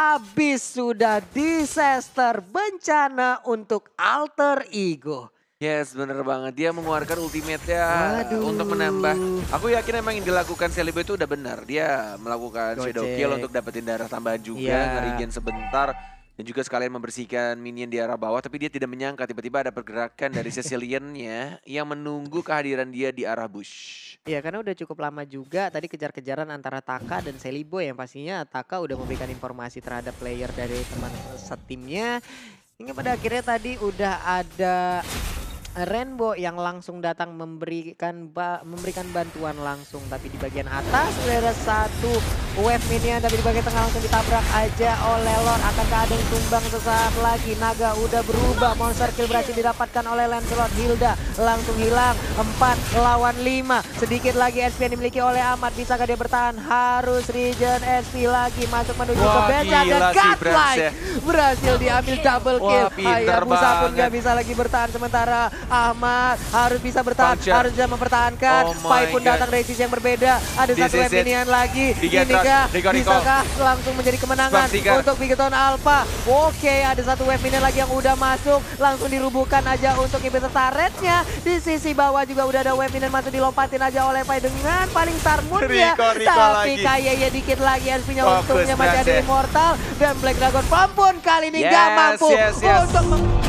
Speaker 2: Habis sudah disaster. Bencana untuk Alter Ego. Yes, bener banget. Dia mengeluarkan ultimate-nya untuk menambah. Aku yakin emang yang dilakukan Sally Boy itu udah benar. Dia melakukan Gojek. Shadow Kill untuk dapetin darah tambahan juga, yeah. ngerigen sebentar. Dan juga sekalian membersihkan minion di arah bawah. Tapi dia tidak menyangka tiba-tiba ada pergerakan dari Cecilian-nya yang menunggu kehadiran dia di arah bush. Iya, karena udah cukup lama juga tadi kejar-kejaran antara Taka dan Sally Boy. Yang pastinya Taka udah memberikan informasi terhadap player dari teman setimnya. Hingga pada akhirnya tadi udah ada Rainbow yang langsung datang memberikan ba memberikan bantuan langsung. Tapi di bagian atas sudah ada satu wave minion. Tapi di bagian tengah langsung ditabrak aja oleh Lord. Akankah ada yang tumbang sesaat lagi? Naga udah berubah. Monster kill berhasil didapatkan oleh Lancelot. Hilda langsung hilang. empat lawan lima. Sedikit lagi S P yang dimiliki oleh Ahmad. Bisakah dia bertahan? Harus regen S P lagi. Masuk menuju ke base dan Godlike berhasil diambil double kill. Hayabusa pun gak bisa lagi bertahan. Sementara Ahmad harus bisa bertahan, Puncher. harus bisa mempertahankan. Oh Pai pun datang dari sisi yang berbeda. Ada This satu wave minion lagi. Inikah bisakah langsung menjadi kemenangan untuk Bigoton Alpha? Oke, ada satu wave minion lagi yang udah masuk. Langsung dirubuhkan aja untuk inhibitor turretnya. Di sisi bawah juga udah ada wave minion masuk, dilompatin aja oleh Pai dengan paling Sarmoon-nya. Tapi kayaknya dikit lagi S P-nya untungnya masih ada Immortal. Dan Black Dragon pun kali ini yes, gak mampu yes, yes. untuk